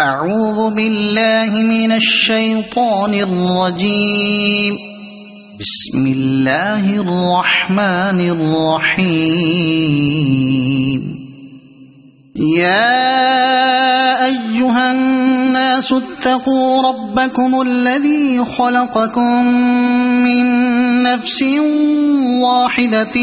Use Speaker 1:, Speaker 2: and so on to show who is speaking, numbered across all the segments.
Speaker 1: أعوذ بالله من الشيطان الرجيم. بسم الله الرحمن الرحيم. يا أيها الناس اتقوا ربكم الذي خلقكم من نفس واحدة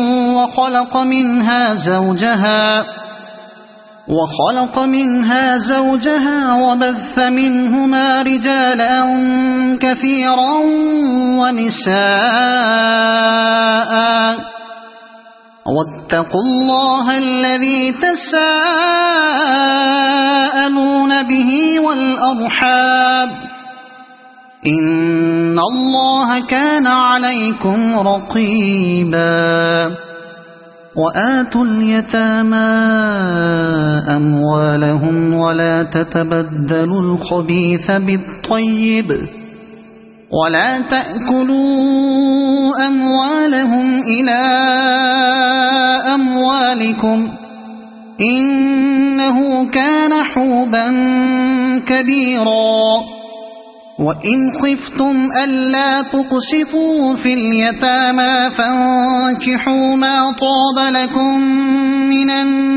Speaker 1: وخلق منها زوجها وبث منهما رجالا كثيرا ونساء واتقوا الله الذي تساءلون به والأرحام إن الله كان عليكم رقيبا. وآتوا اليتامى أموالهم ولا تتبدلوا الخبيث بالطيب ولا تأكلوا أموالهم إلى أموالكم إنه كان حوبا كبيرا. وإن خفتم ألا تقسطوا في اليتامى فانكحوا ما طاب لكم من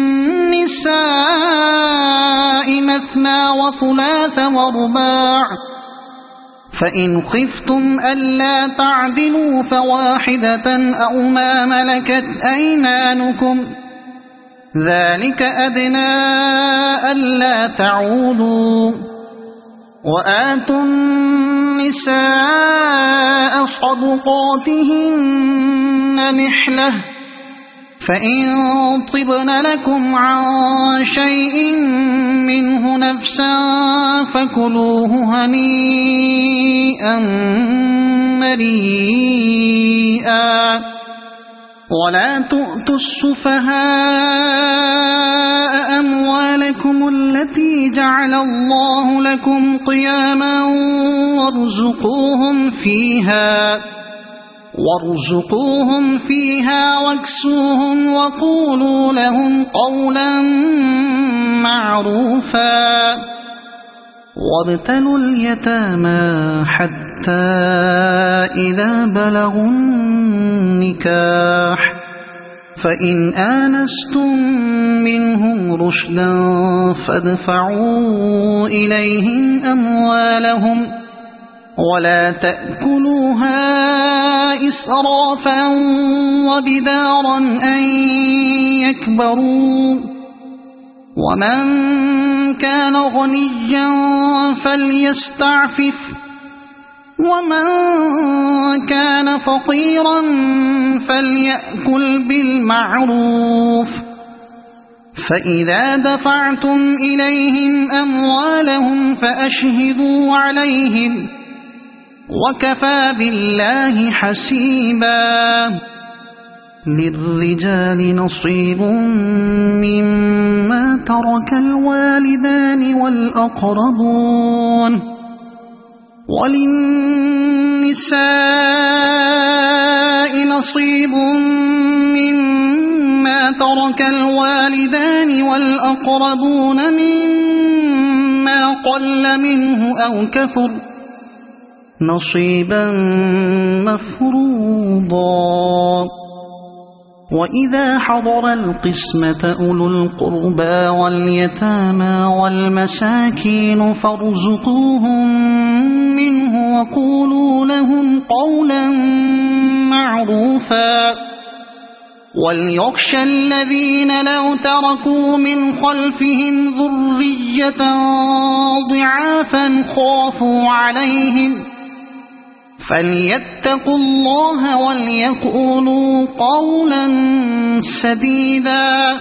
Speaker 1: النساء مثنى وثلاث ورباع فإن خفتم ألا تعدلوا فواحدة أو ما ملكت أيمانكم ذلك أدنى ألا تعولوا. وآتوا النساء صدقاتهن نحلة فإن طبن لكم عن شيء منه نفسا فكلوه هنيئا مريئا. ولا تؤتوا السفهاء أموالكم التي جعل الله لكم قياما وارزقوهم فيها واكسوهم وقولوا لهم قولا معروفا. وابتلوا اليتامى حتى إذا بلغوا النكاح فإن آنستم منهم رشدا فادفعوا إليهم أموالهم ولا تأكلوها إسرافا وبدارا أن يكبروا. ومن كان غنيا فليستعفف ومن كان فقيرا فليأكل بالمعروف. فإذا دفعتم إليهم أموالهم فأشهدوا عليهم وكفى بالله حسيبا. للرجال نصيب مما ترك الوالدان والأقربون وللنساء نصيب مما ترك الوالدان والأقربون مما قل منه أو كثر نصيبا مفروضا. وإذا حضر القسمة أولو القربى واليتامى والمساكين فارزقوهم منه وقولوا لهم قولا معروفا. وليخشى الذين لو تركوا من خلفهم ذرية ضعافا خافوا عليهم فليتقوا الله وليقولوا قولا سديدا.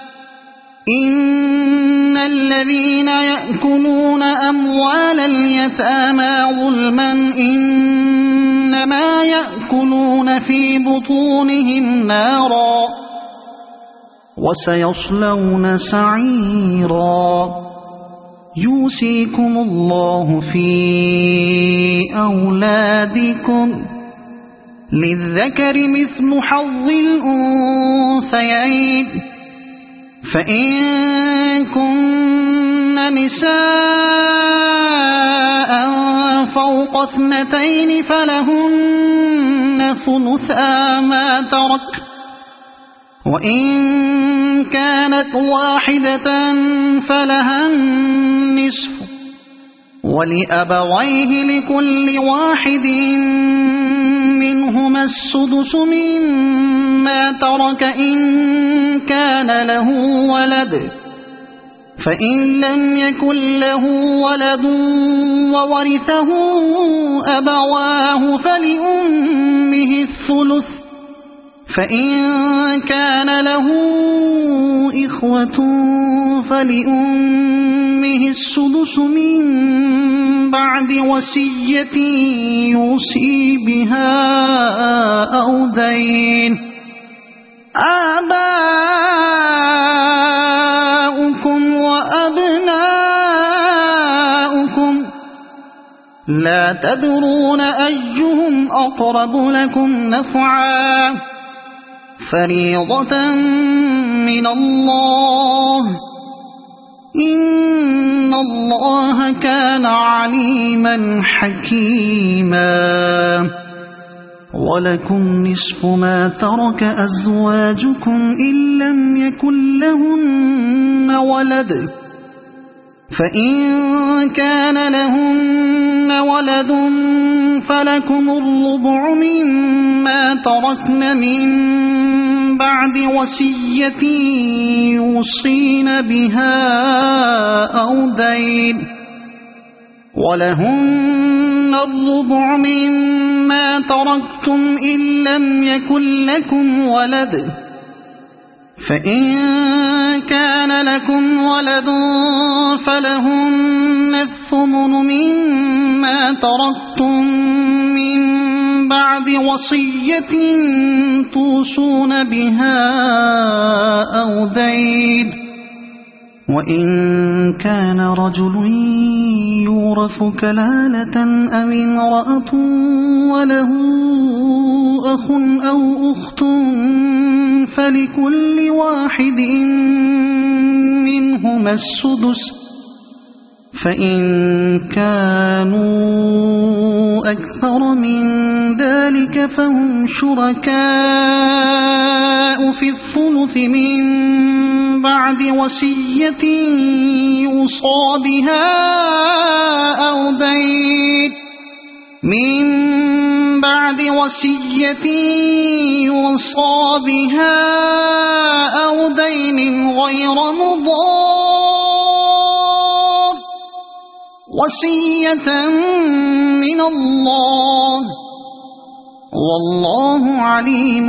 Speaker 1: إن الذين يأكلون أموال اليتامى ظلما إنما يأكلون في بطونهم نارا وسيصلون سعيرا. يوصيكم الله في أولادكم للذكر مثل حظ الأنثيين فإن كن نساء فوق 2 فلهن ثلثا ما ترك، وإن كانت واحدة فلها النصف، ولأبويه لكل واحد منهما السدس مما ترك إن كان له ولد، فإن لم يكن له ولد وورثه أبواه فلأمه الثلث، فإن كان له إخوة فلأمه السدس من بعد وصية يوصي بها أو دين. آباؤكم وأبناؤكم لا تدرون أيهم أقرب لكم نفعا، فريضة من الله، إن الله كان عليما حكيما. ولكم نصف ما ترك أزواجكم إن لم يكن لهن ولد، فإن كان لهن ولد فلكم الربع مما تركن من بعد وصية يوصين بها أو دين، ولهن الربع مما تركتم إن لم يكن لكم ولد، فإن كان لكم ولد فلهن الثمن مما تركتم من بعد وصية توصون بها أو دين. وإن كان رجل يورث كلالة أو امرأة وله أخ أو أخت فلكل واحد منهما السدس، فإن كانوا أكثر من ذلك فهم شركاء في الثلث من بعد وصية يوصى بها أو دين، من بعد وصية يوصى بها أو دين غير مضار، وصية من الله، والله عليم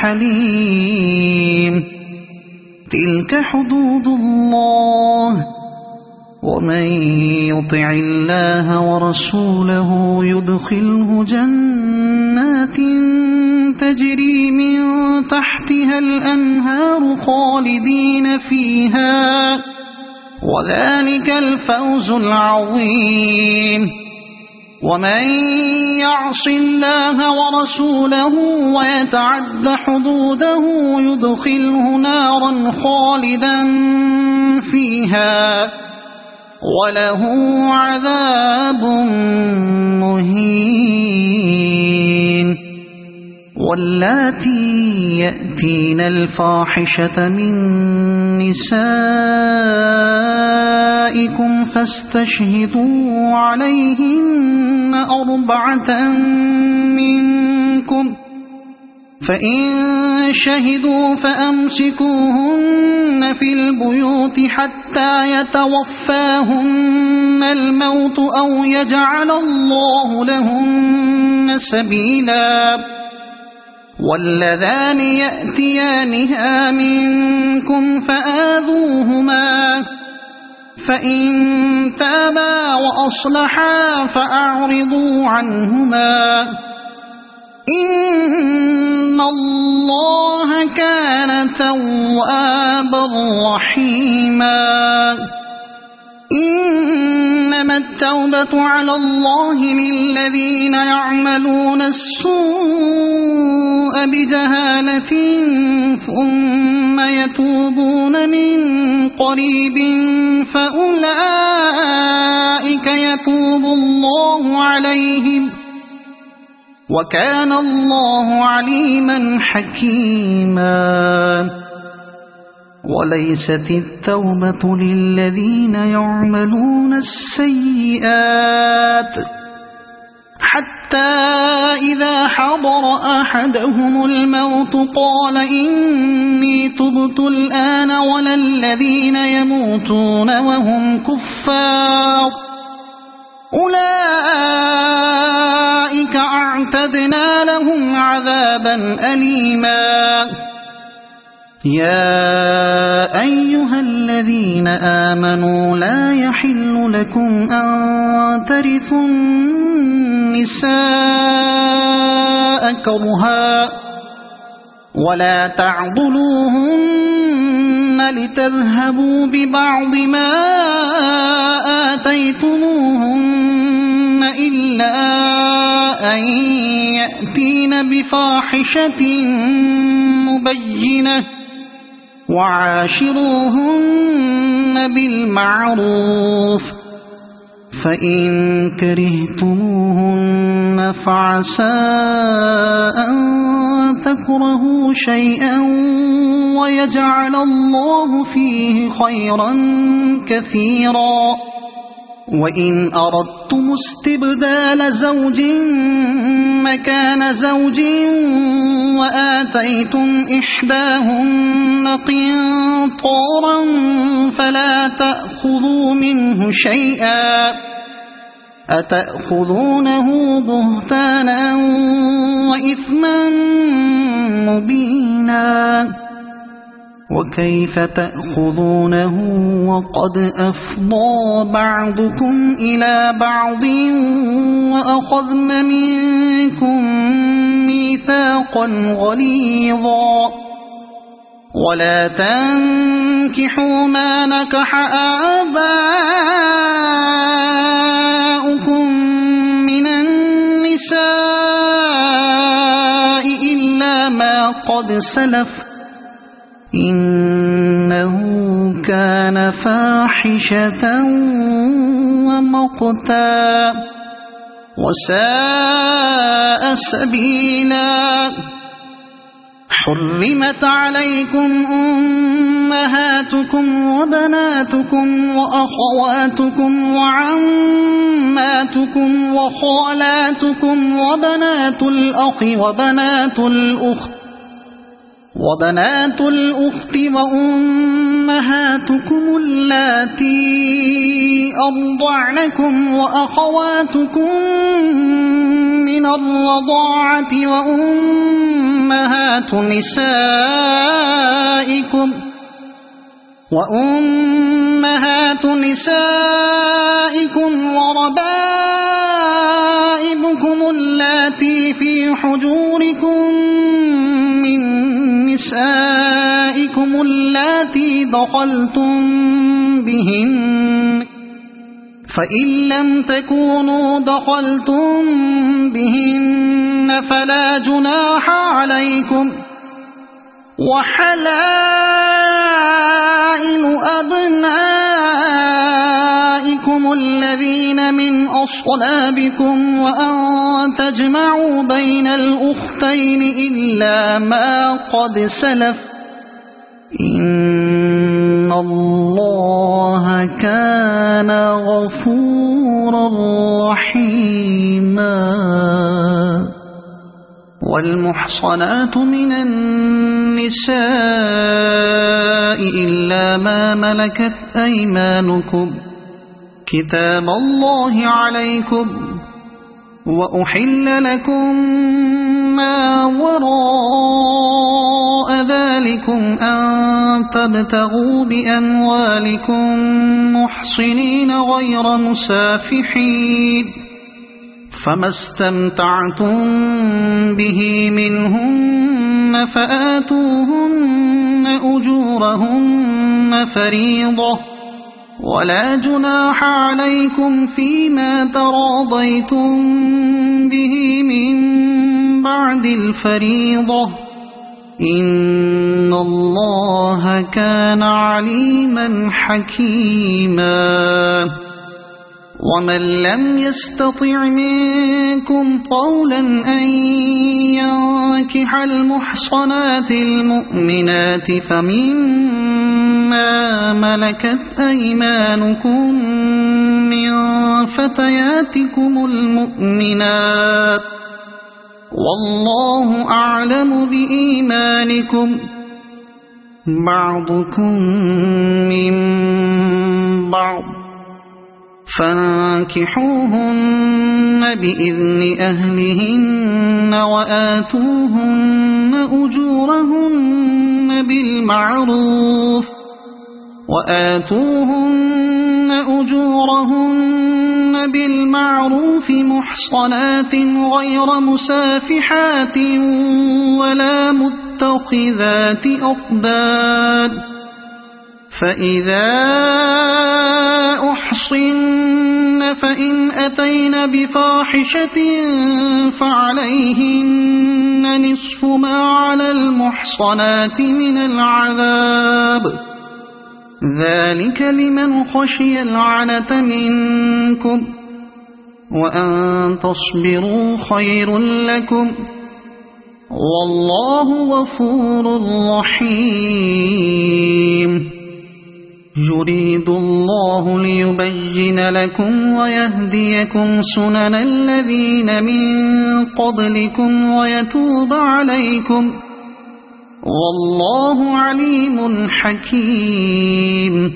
Speaker 1: حليم. تلك حدود الله، ومن يطع الله ورسوله يدخله جنات تجري من تحتها الأنهار خالدين فيها، وذلك الفوز العظيم. ومن يعص الله ورسوله ويتعد حدوده يدخله نارا خالدا فيها وله عذاب مهين. واللاتي يأتين الفاحشة من نسائكم فاستشهدوا عليهن 4 منكم، فإن شهدوا فأمسكوهن في البيوت حتى يتوفاهن الموت أو يجعل الله لهن سبيلا. واللذان يأتيانها منكم فآذوهما، فإن تابا وأصلحا فأعرضوا عنهما، إن الله كان توابا رحيما. إنما التوبة على الله للذين يعملون السوء بجهالة ثم ثم يتوبون من قريب فأولئك يتوب الله عليهم وكان الله عليما حكيما. وليست التوبة للذين يعملون السيئات حتى إذا حضر أحدهم الموت قال إني تبت الآن ولا الذين يموتون وهم كفار أولئك أعتدنا لهم عذابا أليما. يا أيها الذين آمنوا لا يحل لكم أن ترثوا النساء كرها ولا تعضلوهن لتذهبوا ببعض ما آتيتموهن إلا أن يأتين بفاحشة مبينة وعاشروهن بالمعروف فإن كرهتموهن فعسى أن تكرهوا شيئا ويجعل الله فيه خيرا كثيرا. وإن أردتم استبدال زوج مكان زوج وآتيتم إحداهن قنطارا فلا تأخذوا منه شيئا أتأخذونه بهتانا وإثما مبينا. وكيف تأخذونه وقد أفضى بعضكم إلى بعض وأخذن منكم ميثاقا غليظا. ولا تنكحوا ما نكح آباؤكم من النساء إلا ما قد سلف إنه كان فاحشة ومقتا وساء سبيلا. حرمت عليكم أمهاتكم وبناتكم وأخواتكم وعماتكم وخالاتكم وبنات الأخ وبنات الأخت وأمهاتكم اللاتي أرضعنكم وأخواتكم من الرضاعة وأمهات نسائكم وربائبكم اللاتي في حجوركم من نسائكم اللاتي دخلتم بهن فإن لم تكونوا دخلتم بهن فلا جناح عليكم. وحلائل أبنائكم الذين من أصلابكم وأن تجمعوا بين الأختين إلا ما قد سلف إن الله كان غفورا رحيما. والمحصنات من النساء إلا ما ملكت أيمانكم كتاب الله عليكم وأحل لكم ما وراء ذلكم أن تبتغوا بأموالكم محصنين غير مسافحين فما استمتعتم به منهن فآتوهن أجورهن فريضة ولا جناح عليكم فيما تراضيتم به من بعد الفريضة إن الله كان عليما حكيما ومن لم يستطع منكم طولا أن ينكح المحصنات المؤمنات فمما ملكت أيمانكم من فتياتكم المؤمنات والله أعلم بإيمانكم بعضكم من بعض فانكحوهن بإذن أهلهن وآتوهن أجورهن بالمعروف محصنات غير مسافحات ولا متخذات أخدان فإذا أحصن فإن أتين بفاحشة فعليهن نصف ما على المحصنات من العذاب ذلك لمن خشي العنة منكم وأن تصبروا خير لكم والله غفور رحيم يريد الله ليبين لكم ويهديكم سنن الذين من قبلكم ويتوب عليكم والله عليم حكيم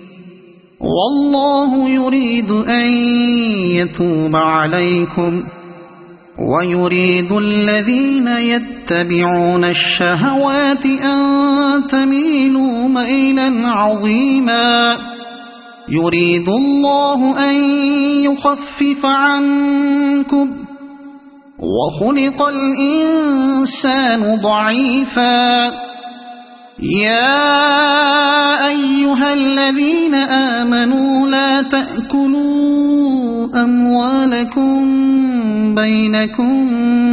Speaker 1: والله يريد أن يتوب عليكم ويريد الذين يتبعون الشهوات أن تميلوا ميلا عظيما يريد الله أن يخفف عنكم وخلق الإنسان ضعيفا يا أيها الذين آمنوا لا تأكلوا أموالكم بينكم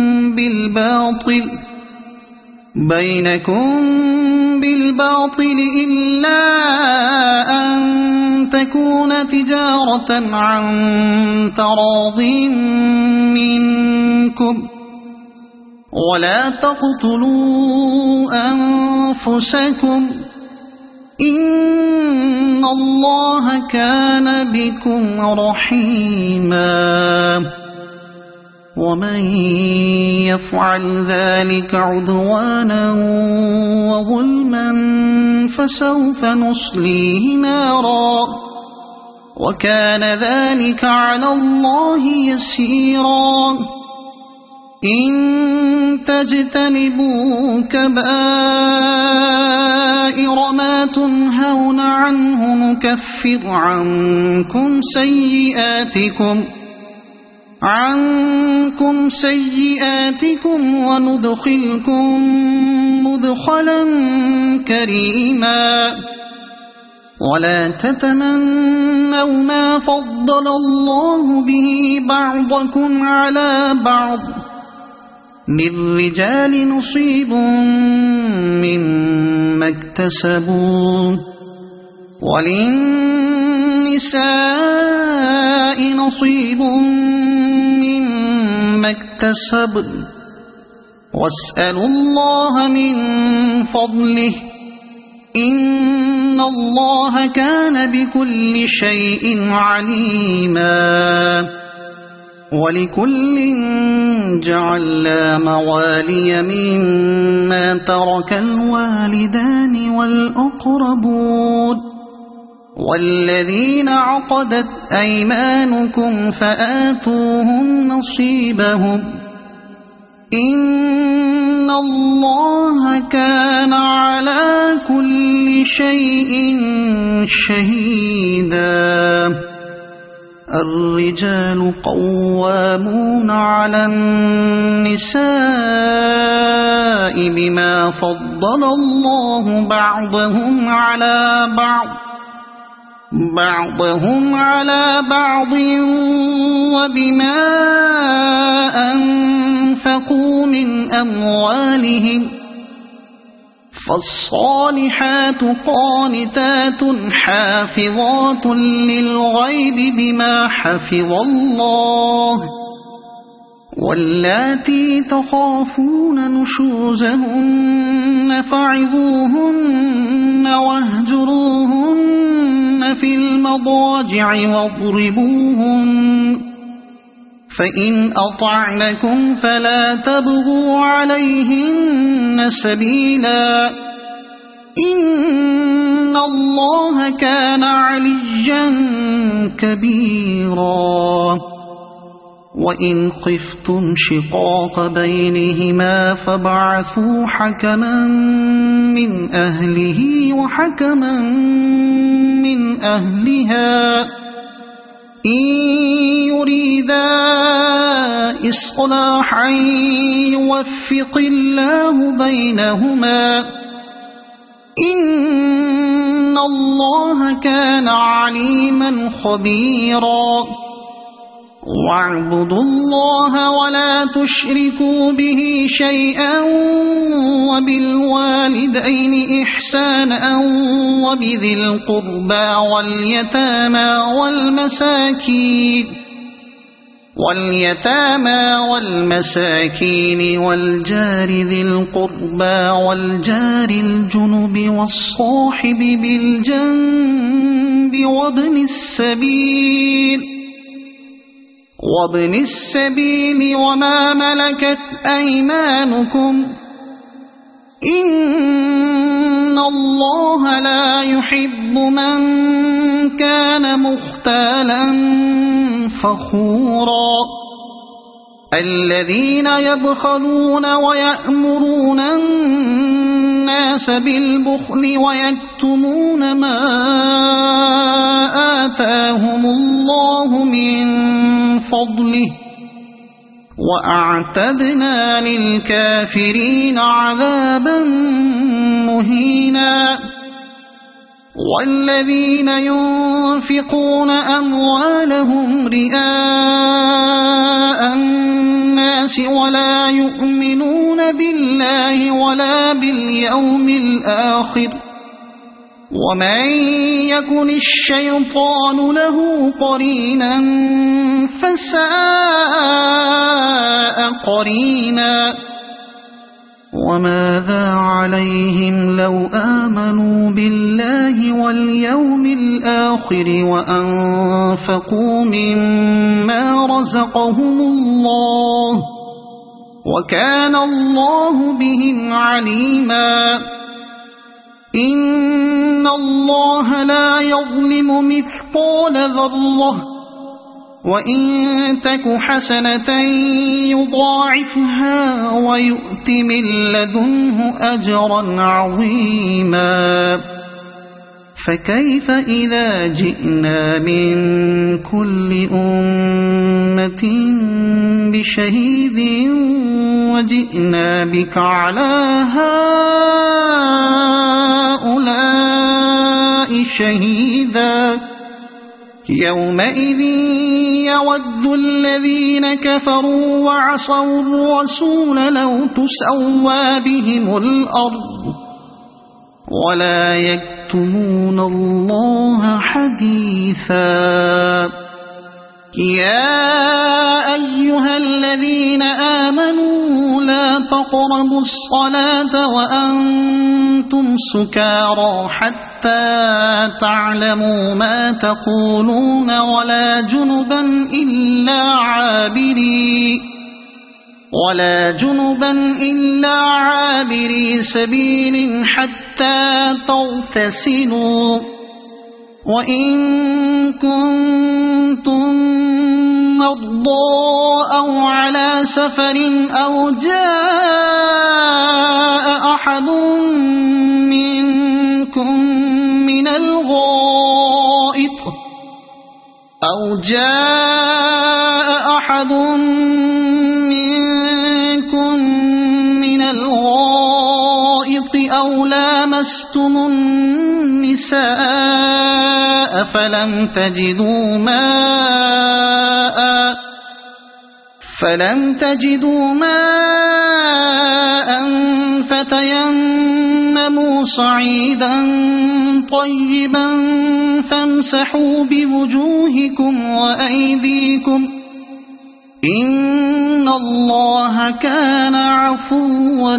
Speaker 1: بالباطل إلا أن تكون تجارة عن تراض منكم ولا تقتلوا أنفسكم إن الله كان بكم رحيما ومن يفعل ذلك عدوانا وظلما فسوف نصليه نارا وكان ذلك على الله يسيرا إن تجتنبوا كبائر ما تنهون عنه نكفر عنكم سيئاتكم وندخلكم مدخلا كريما ولا تتمنوا ما فضل الله به بعضكم على بعض للرجال نصيب مما اكتسبوا وللنساء نصيب مما اكتسبن واسألوا الله من فضله إن الله كان بكل شيء عليما ولكل جعلنا موالي مما ترك الوالدان والأقربون والذين عقدت أيمانكم فآتوهم نصيبهم إن الله كان على كل شيء شهيدا الرجال قوامون على النساء بما فضل الله بعضهم على بعض وبما أنفقوا من أموالهم فالصالحات قانتات حافظات للغيب بما حفظ الله واللاتي تخافون نشوزهن فعظوهن واهجروهن في المضاجع واضربوهن فإن أطعنكم فلا تبغوا عليهن سبيلا إن الله كان عليا كبيرا وإن خفتم شقاق بينهما فابعثوا حكما من أهله وحكما من أهلها إن يريدا إصلاحا يوفق الله بينهما إن الله كان عليما خبيرا واعبدوا الله ولا تشركوا به شيئا وبالوالدين إحسانا وبذي القربى واليتامى والمساكين والجار ذي القربى والجار الجنب والصاحب بالجنب وابن السبيل وما ملكت أيمانكم إن الله لا يحب من كان مختالا فخورا الذين يبخلون ويأمرون الناس بالبخل ويكتمون ما آتاهم الله من فضله وأعتدنا للكافرين عذابا مهينا والذين ينفقون أموالهم رئاء الناس ولا يؤمنون بالله ولا باليوم الآخر ومن يكن الشيطان له قرينا فساء قرينا وماذا عليهم لو آمنوا بالله واليوم الآخر وأنفقوا مما رزقهم الله وكان الله بهم عليما إن الله لا يظلم مثقال ذرة وإن تك حسنة يضاعفها ويؤت من لدنه أجرا عظيما فكيف إذا جئنا من كل أمة بشهيد وجئنا بك على هؤلاء شهيدا يومئذ يود الذين كفروا وعصوا الرسول لو تسوى بهم الأرض ولا يكتمون الله حديثا يا أيها الذين آمنوا لا تقربوا الصلاة وأنتم سكارى حتى تعلموا ما تقولون ولا جنبا إلا عابري سبيل حتى تغتسلوا وإن كنتم مرضى أو على سفر أو جاء أحد منكم من الغائط أو لامستم النساء فلم تجدوا ماء فتيمموا صعيدا طيبا فامسحوا بوجوهكم وأيديكم إن الله كان عفوا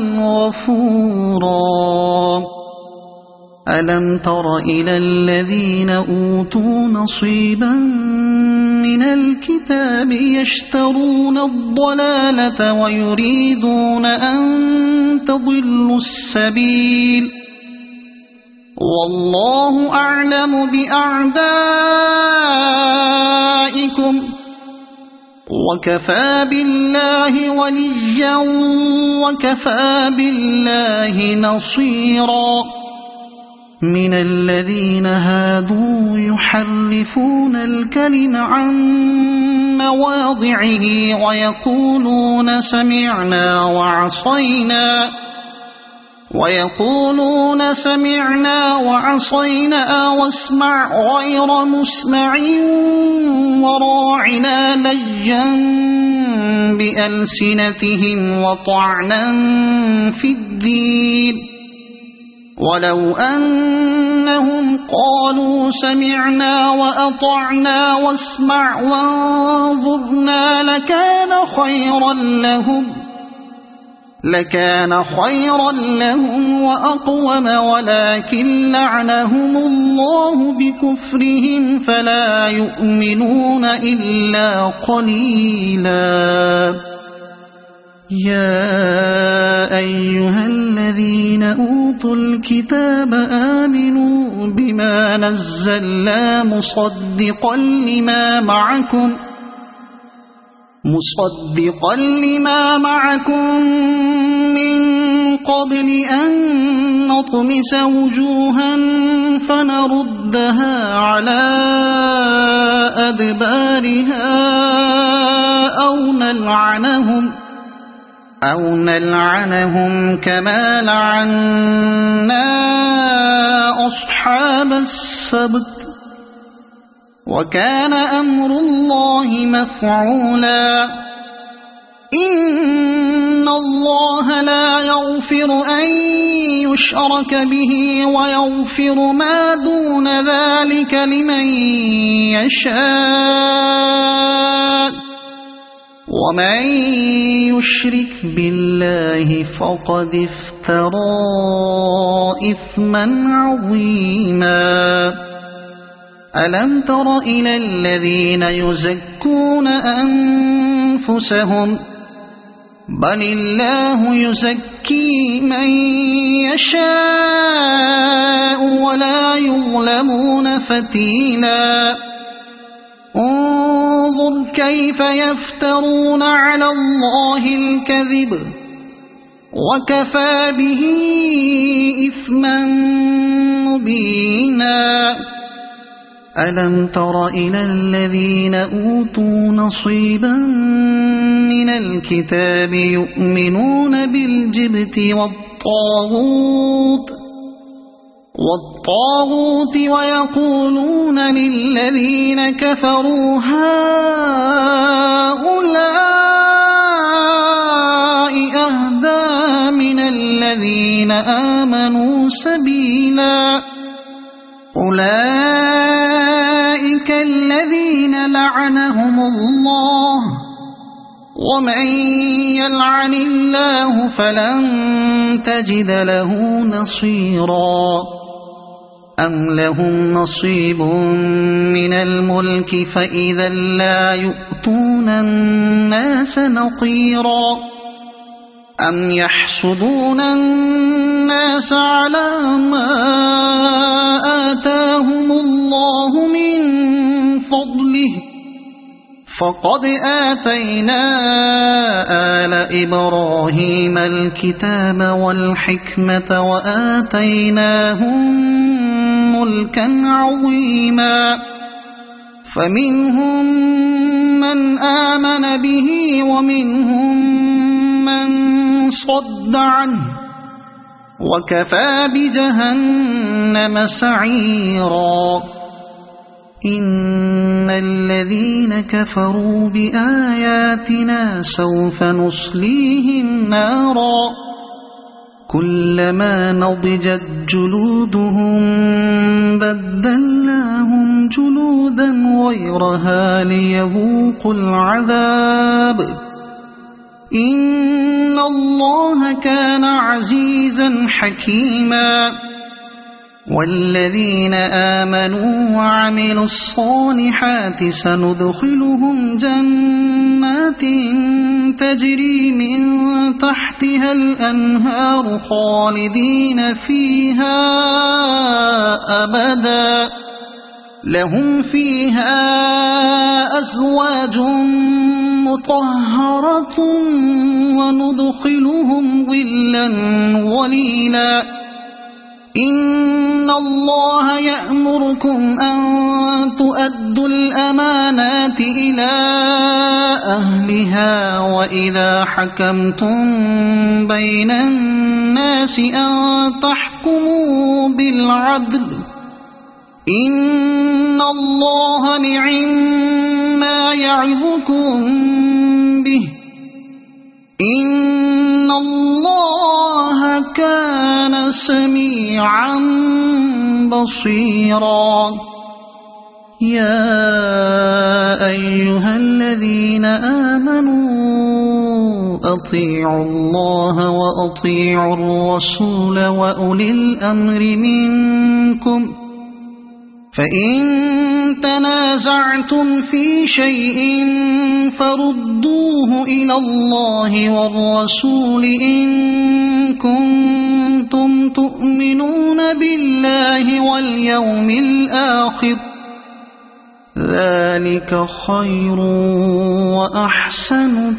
Speaker 1: غفورا ألم تر إلى الذين أوتوا نصيبا من الكتاب يشترون الضلالة ويريدون أن تضلوا السبيل والله أعلم بأعدائكم وكفى بالله وليا وكفى بالله نصيرا من الذين هادوا يحرفون الكلم عن مواضعه ويقولون سمعنا وعصينا واسمع غير مسمع وراعنا ليا بألسنتهم وطعنا في الدين ولو أنهم قالوا سمعنا وأطعنا واسمع وانظرنا لكان خيرا لهم وأقوم ولكن لعنهم الله بكفرهم فلا يؤمنون إلا قليلا يا أيها الذين أوتوا الكتاب آمنوا بما نزلنا مصدقا لما معكم من قبل أن نطمس وجوها فنردها على أدبارها أو نلعنهم كما لعنا أصحاب السبت وكان أمر الله مفعولا إن الله لا يغفر أن يشرك به ويغفر ما دون ذلك لمن يشاء ومن يشرك بالله فقد افترى إثما عظيما ألم تر إلى الذين يزكون أنفسهم بل الله يزكي من يشاء ولا يظلمون فتيلا انظر كيف يفترون على الله الكذب وكفى به إثما مبينا ألم تر إلى الذين أوتوا نصيبا من الكتاب يؤمنون بالجبت والطاغوت ويقولون للذين كفروا هؤلاء أهدى من الذين آمنوا سبيلا أولئك الذين لعنهم الله ومن يلعن الله فلن تجد له نصيرا أم لهم نصيب من الملك فإذا لا يؤتون الناس نقيرا أم يحسدون الناس على ما آتاهم الله من فضله فقد آتينا آل إبراهيم الكتاب والحكمة وآتيناهم ملكا عظيما فمنهم من آمن به ومنهم من صد عنه وكفى بجهنم سعيرا إن الذين كفروا بآياتنا سوف نصليهم نارا كلما نضجت جلودهم بدلناهم جلودا غيرها ليذوقوا العذاب إن الله كان عزيزا حكيما والذين آمنوا وعملوا الصالحات سندخلهم جنات تجري من تحتها الأنهار خالدين فيها أبدا لهم فيها أزواج مطهرة وندخلهم ظلا ظليلا إن الله يأمركم أن تؤدوا الأمانات إلى أهلها وإذا حكمتم بين الناس أن تحكموا بالعدل إن الله نعما يعظكم به إن الله كان سميعا بصيرا يا أيها الذين آمنوا أطيعوا الله وأطيعوا الرسول وأولي الأمر منكم فإن تنازعتم في شيء فردوه إلى الله والرسول إن كنتم تؤمنون بالله واليوم الآخر ذلك خير وأحسن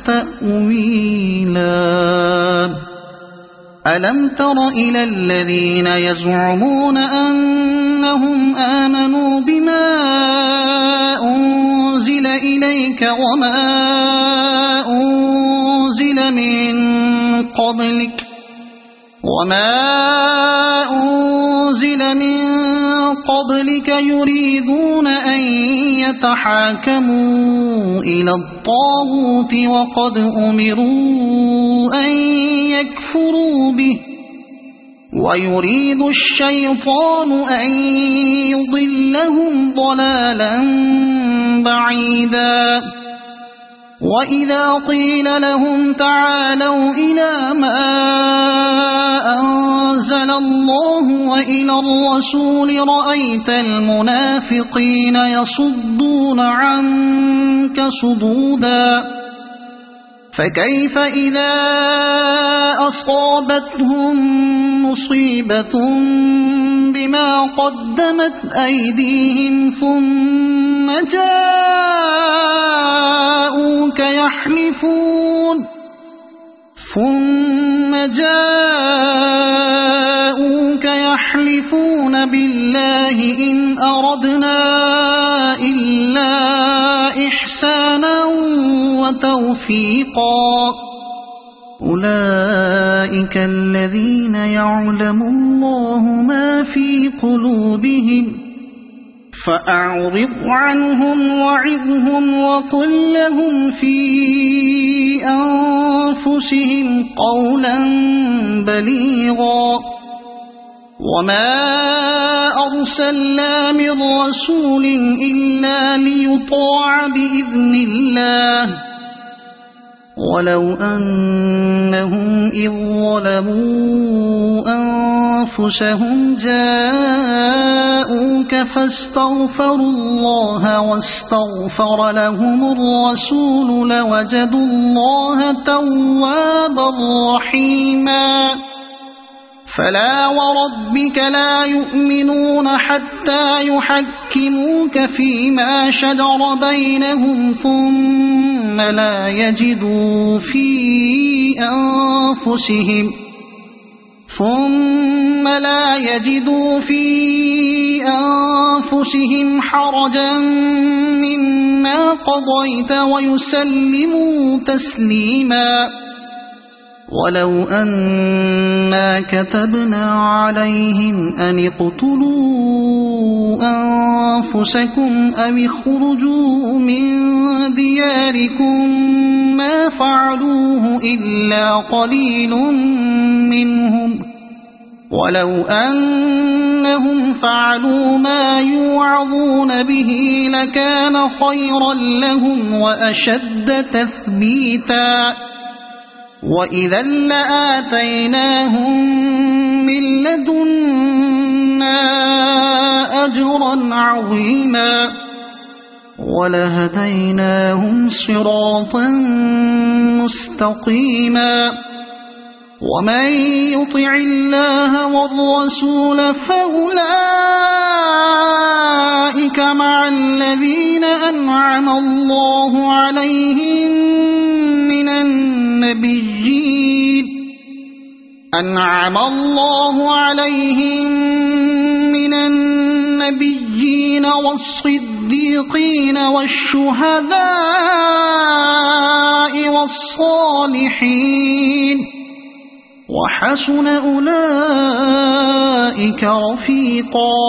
Speaker 1: تأويلا ألم تر إلى الذين يزعمون أنهم آمنوا بما أنزل إليك وما أنزل من قبلك يريدون أن يتحاكموا إلى الطاغوت وقد أمروا أن يكفروا به ويريد الشيطان أن يضلهم ضلالا بعيدا وإذا قيل لهم تعالوا إلى ما أنزل الله وإلى الرسول رأيت المنافقين يصدون عنك صدودا فكيف إذا أصابتهم مصيبة بما قدمت أيديهم ثم جاءوك يحلفون بالله إن أردنا إلا إحسانا وتوفيقا أولئك الذين يعلم الله ما في قلوبهم فأعرض عنهم وعظهم وقل لهم في أنفسهم قولا بليغا وما أرسلنا من رسول إلا ليطاع بإذن الله ولو أنهم إذ ظلموا أنفسهم جاءوك فاستغفروا الله واستغفر لهم الرسول لوجدوا الله توابا رحيما فلا وربك لا يؤمنون حتى يحكموك فيما شجر بينهم ثم لا يجدوا في أنفسهم حرجا مما قضيت ويسلموا تسليما ولو أنا كتبنا عليهم أن اقتلوا أنفسكم أو اخرجوا من دياركم ما فعلوه إلا قليل منهم ولو أنهم فعلوا ما يوعظون به لكان خيرا لهم وأشد تثبيتا وإذا لآتيناهم من لدنا أجرا عظيما ولهديناهم صراطا مستقيما ومن يطع الله والرسول فأولئك مع الذين أنعم الله عليهم من النبيين والصديقين والشهداء والصالحين وحسن أولئك رفيقا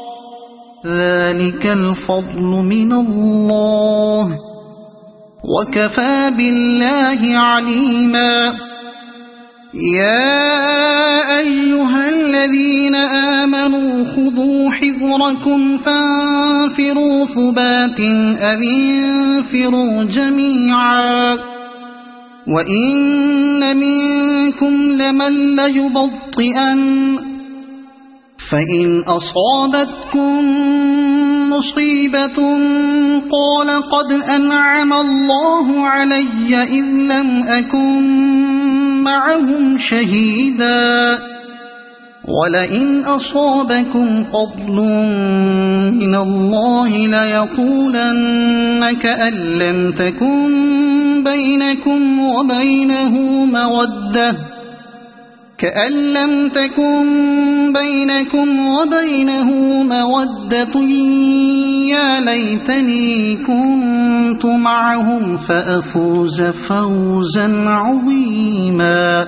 Speaker 1: ذلك الفضل من الله وكفى بالله عليما يا أيها الذين آمنوا خذوا حذركم فانفروا ثبات أو انفروا جميعا وإن منكم لمن ليبطئن فإن أصابتكم مصيبة قال قد أنعم الله علي إذ لم أكن معهم شهيدا ولئن أصابكم فضل من الله ليقولن كأن لم تكن بينكم وبينه مودة يا ليتني كنت معهم فأفوز فوزا عظيما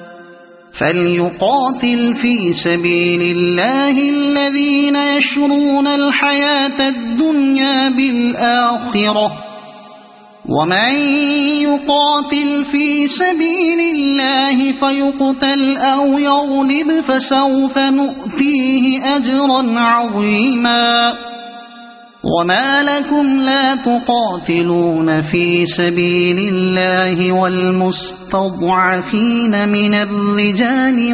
Speaker 1: فليقاتل في سبيل الله الذين يشرون الحياة الدنيا بالآخرة ومن يقاتل في سبيل الله فيقتل أو يغلب فسوف نؤتيه أجرا عظيما وما لكم لا تقاتلون في سبيل الله والمستضعفين من الرجال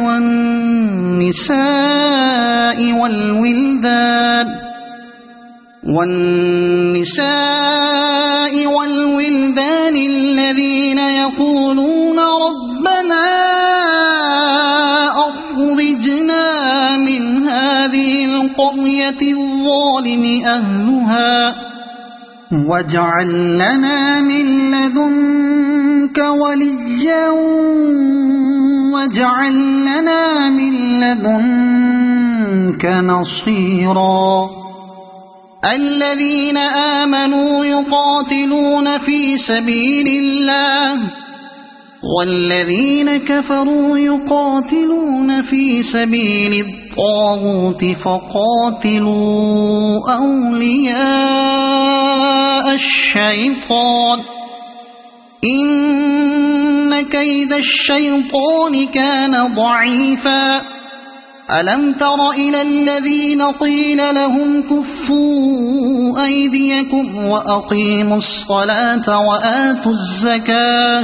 Speaker 1: والنساء والولدان الذين يقولون ربنا أخرجنا من هذه القرية الظالم أهلها واجعل لنا من لدنك وليا واجعل لنا من لدنك نصيرا الذين آمنوا يقاتلون في سبيل الله والذين كفروا يقاتلون في سبيل الطاغوت فقاتلوا أولياء الشيطان إن كيد الشيطان كان ضعيفا ألم تر إلى الذين قيل لهم كفوا أيديكم وأقيموا الصلاة وآتوا الزكاة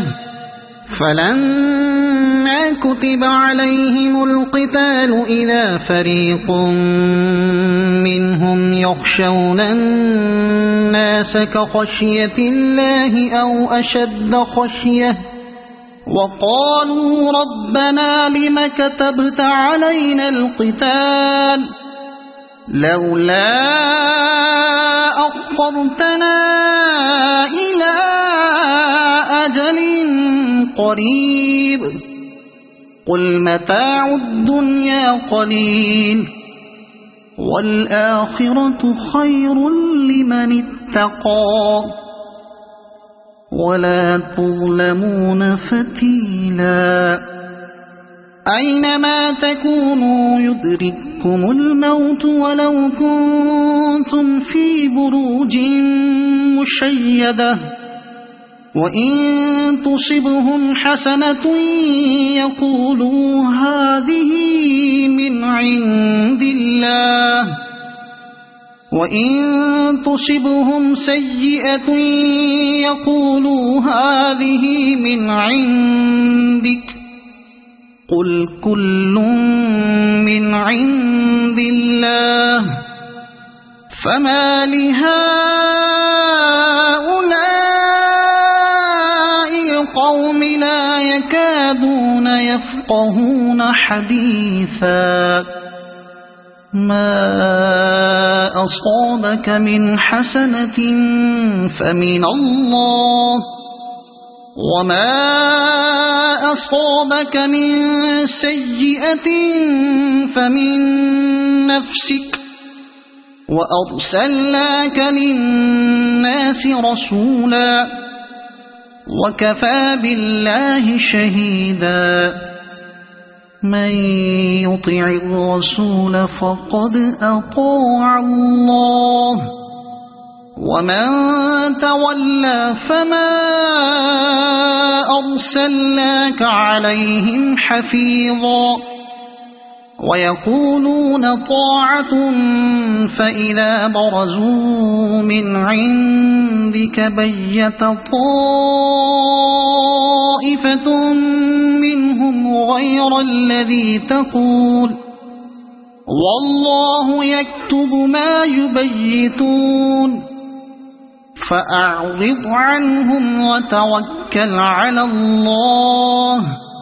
Speaker 1: فلما كتب عليهم القتال إذا فريق منهم يخشون الناس كخشية الله أو أشد خشية وقالوا ربنا لم كتبت علينا القتال لولا أخرتنا إلى أجل قريب قل متاع الدنيا قليل والآخرة خير لمن اتقى ولا تظلمون فتيلا أينما تكونوا يدرككم الموت ولو كنتم في بروج مشيدة وإن تصبهم حسنة يقولوا هذه من عند الله، وإن تصبهم سيئة يقولوا هذه من عندك، قل كل من عند الله، فما لهؤلاء القوم لا يكادون يفقهون حديثا. ما أصابك من حسنة فمن الله، وما أصابك من سيئة فمن نفسك، وأرسلناك للناس رسولا، وكفى بالله شهيدا. من يطع الرسول فقد أطاع الله، ومن تولى فما أرسلناك عليهم حفيظا. ويقولون طاعة فإذا برزوا من عندك بيت طائفة منهم غير الذي تقول، والله يكتب ما يبيتون، فأعرض عنهم وتوكل على الله،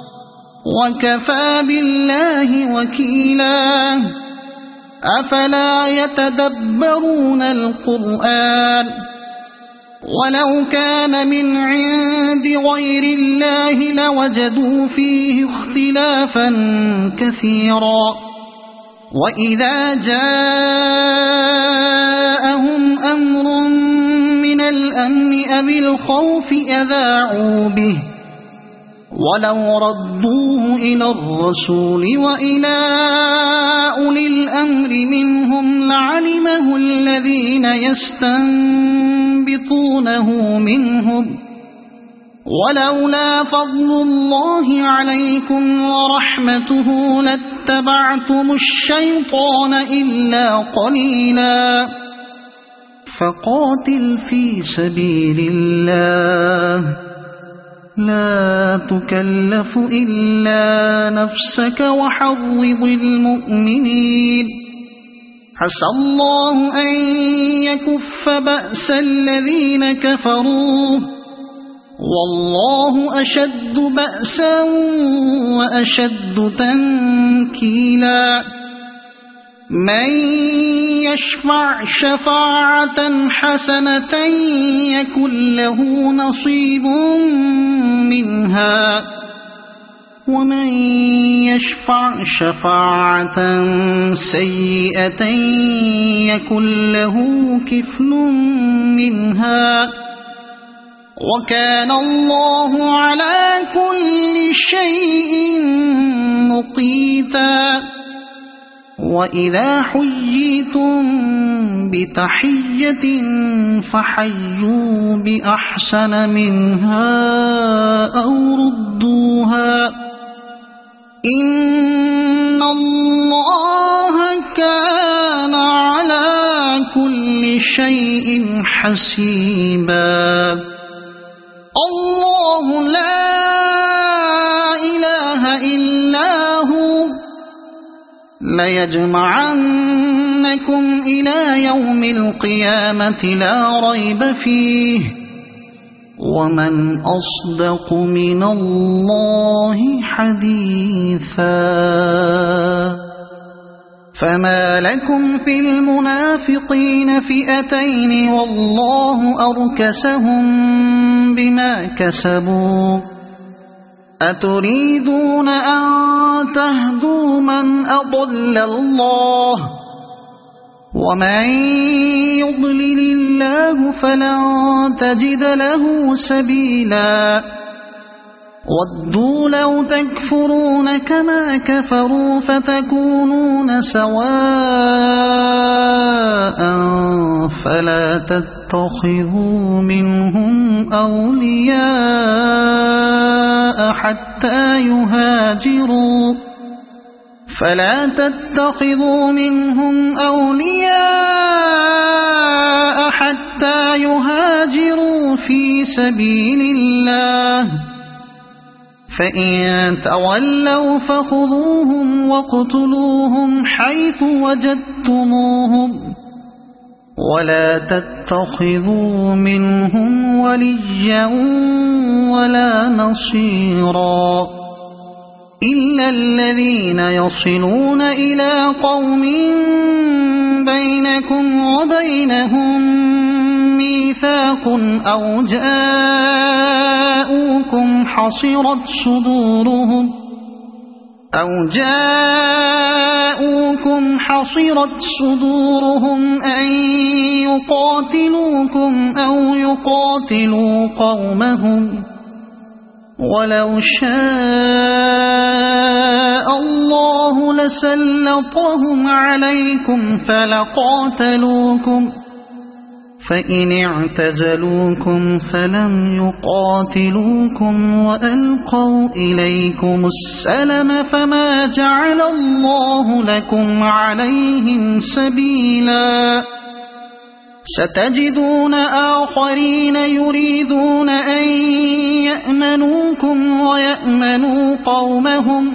Speaker 1: وكفى بالله وكيلا. أفلا يتدبرون القرآن؟ ولو كان من عند غير الله لوجدوا فيه اختلافا كثيرا. وإذا جاءهم أمر من الأمن أو الخوف أذاعوا به، ولو ردوه إلى الرسول وإلى أولي الأمر منهم لعلمه الذين يستنبطونه منهم، ولولا فضل الله عليكم ورحمته لاتبعتم الشيطان إلا قليلا. فقاتل في سبيل الله، لا تكلف إلا نفسك وحرض المؤمنين، عسى الله أن يكف بأس الذين كفروا، والله أشد بأسا وأشد تنكيلا. من يشفع شفاعة حسنة يكن له نصيب منها، ومن يشفع شفاعة سيئة يكن له كفل منها، وكان الله على كل شيء مقيتا. وإذا حييتم بتحية فحيوا بأحسن منها أو ردوها، إن الله كان على كل شيء حسيبا. الله لا إله إلا هو، ليجمعنكم إلى يوم القيامة لا ريب فيه، ومن أصدق من الله حديثا. فما لكم في المنافقين فئتين والله أركسهم بما كسبوا، أتريدون أن تهدوا من أضل الله، ومن يضلل الله فلن تجد له سبيلا. ودوا لو تكفرون كما كفروا فتكونون سواء فلا تتبعون تتخذوا منهم أولياء حتى يهاجروا فلا تتخذوا منهم أولياء حتى يهاجروا في سبيل الله فإن تولوا فخذوهم واقتلوهم حيث وجدتموهم ولا تتخذوا منهم وليا ولا نصيرا إلا الذين يصلون إلى قوم بينكم وبينهم ميثاق أو جاءوكم حصرت صدورهم أن يقاتلوكم أو يقاتلوا قومهم ولو شاء الله لسلطهم عليكم فلقاتلوكم فإن اعتزلوكم فلم يقاتلوكم وألقوا إليكم السلم فما جعل الله لكم عليهم سبيلا ستجدون آخرين يريدون أن يأمنوكم ويأمنوا قومهم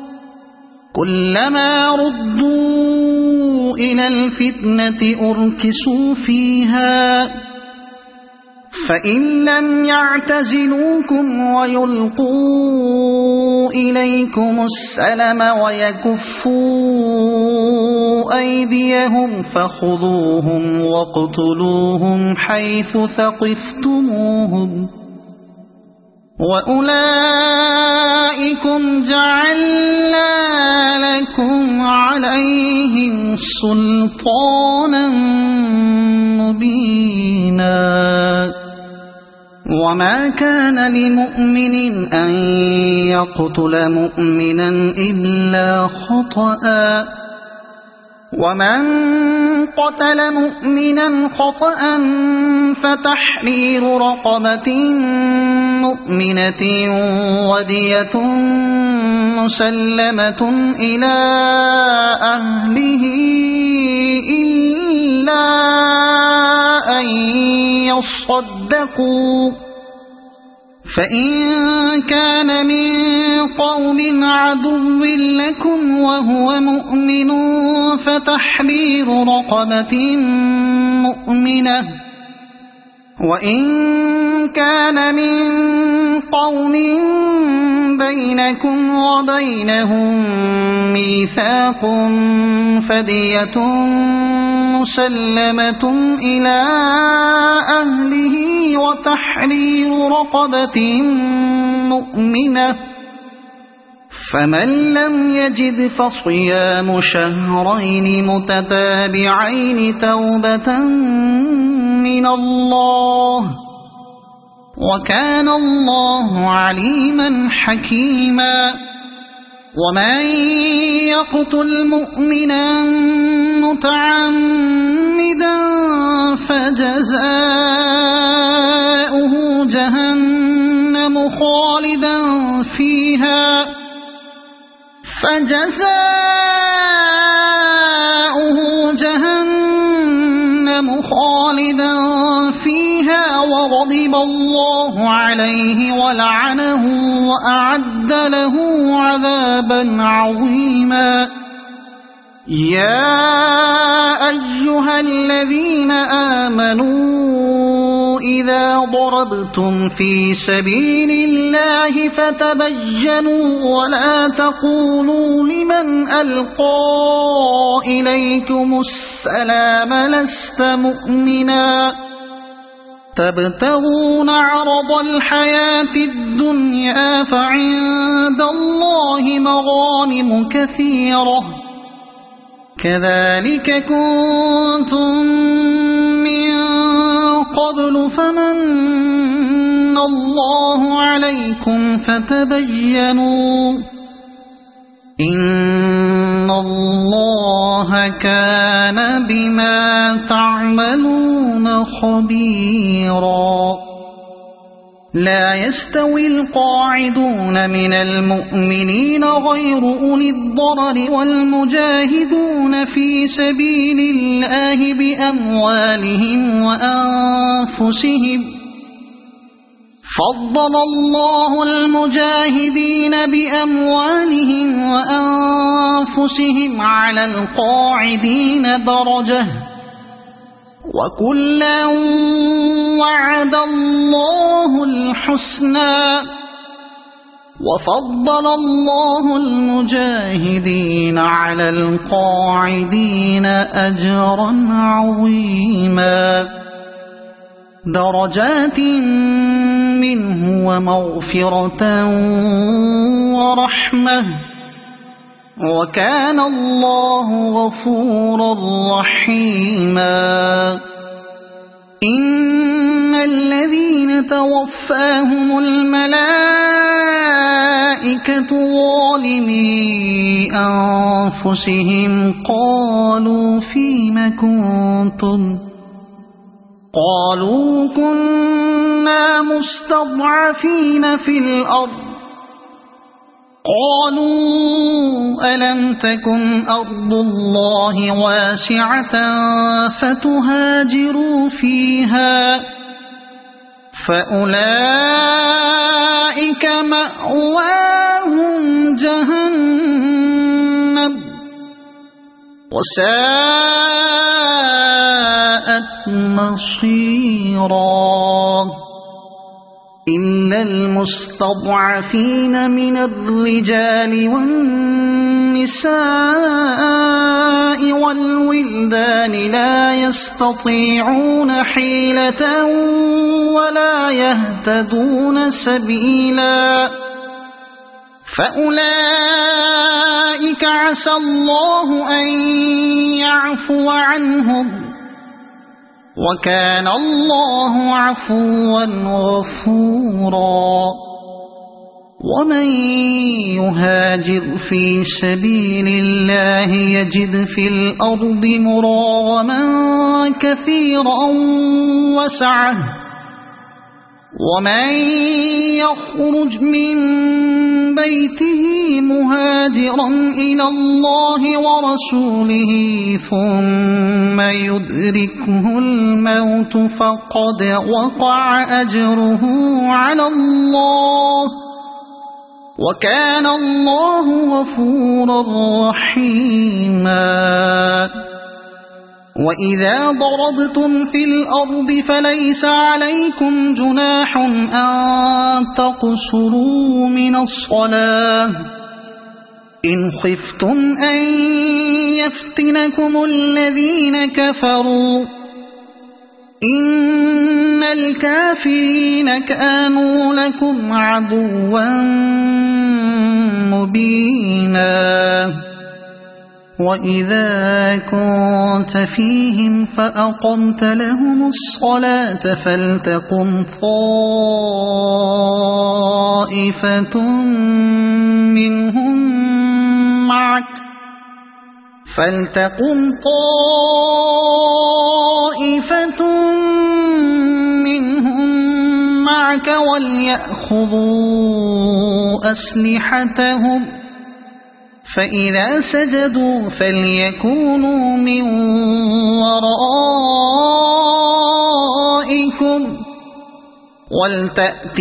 Speaker 1: كلما ردوا إلى الفتنة أركسوا فيها فإن لم يعتزلوكم ويلقوا إليكم السلم ويكفوا أيديهم فخذوهم واقتلوهم حيث ثقفتموهم وأولئكم جعلنا لكم عليهم سلطانا مبينا وما كان لمؤمن أن يقتل مؤمنا إلا خطأ ومن قتل مؤمنا خطأ فتحرير رقبة مؤمنة ودية مسلمة إلى أهله إلا أن يصدقوا فإن كان من قوم عدو لكم وهو مؤمن فتحرير رقبة مؤمنة وإن كان من قوم بينكم وبينهم ميثاق فدية مسلمة إلى أهله وتحرير رقبة مؤمنة فمن لم يجد فصيام شهرين متتابعين توبة من الله وكان الله عليما حكيما ومن يقتل مؤمنا متعمدا فجزاؤه جهنم خالدا فيها وغضب الله عليه ولعنه وأعد له عذابا عظيما يا أيها الذين آمنوا إذا ضربتم في سبيل الله فتبينوا ولا تقولوا لمن ألقى إليكم السلام لست مؤمنا تبتغون عرض الحياة الدنيا فعند الله مغانم كثيرة كذلك كنتم من قبل فمن الله عليكم فتبينوا إن الله الله كان بما تعملون خبيرا. لا يستوي القاعدون من المؤمنين غير أولي الضرر والمجاهدون في سبيل الله بأموالهم وأنفسهم. فضل الله المجاهدين بأموالهم وأنفسهم على القاعدين درجة، وكلا وعد الله الحسنى. وفضل الله المجاهدين على القاعدين أجرا عظيما، درجات منه ومغفرة ورحمة، وكان الله غفورا رحيما. إن الذين توفاهم الملائكة ظالمي أنفسهم قالوا فيم كنتم؟ قالوا كنا مستضعفين في الأرض. قالوا ألم تكن أرض الله واسعة فتهاجروا فيها، فأولئك مأواهم جهنم وساءت مصيرا. إلا المستضعفين من الرجال والنساء والولدان لا يستطيعون حيلة ولا يهتدون سبيلا، فأولئك عسى الله أن يعفو عنهم، وكان الله عفوا غفورا. ومن يهاجر في سبيل الله يجد في الأرض مراغما كثيرا وسعة، ومن يخرج من بيته مهاجرا إلى الله ورسوله ثم يدركه الموت فقد وقع أجره على الله، وكان الله غفورا رحيما. وإذا ضربتم في الأرض فليس عليكم جناح أن تقصروا من الصلاة إن خفتم أن يفتنكم الذين كفروا، إن الكافرين كانوا لكم عدوا مبينا. وإذا كنت فيهم فأقمت لهم الصلاة فلتقم طائفة منهم معك وليأخذوا أسلحتهم، فإذا سجدوا فليكونوا من ورائكم ولتأت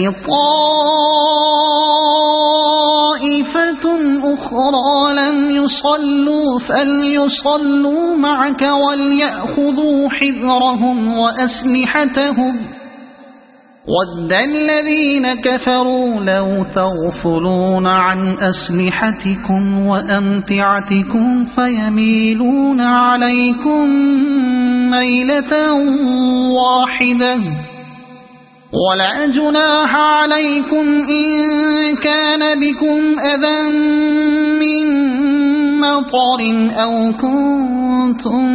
Speaker 1: طائفة أخرى لم يصلوا فليصلوا معك وليأخذوا حذرهم وأسلحتهم. ود الذين كفروا لو تغفلون عن أسلحتكم وأمتعتكم فيميلون عليكم ميلة واحدة، ولا جناح عليكم إن كان بكم أذى من مطر أو كنتم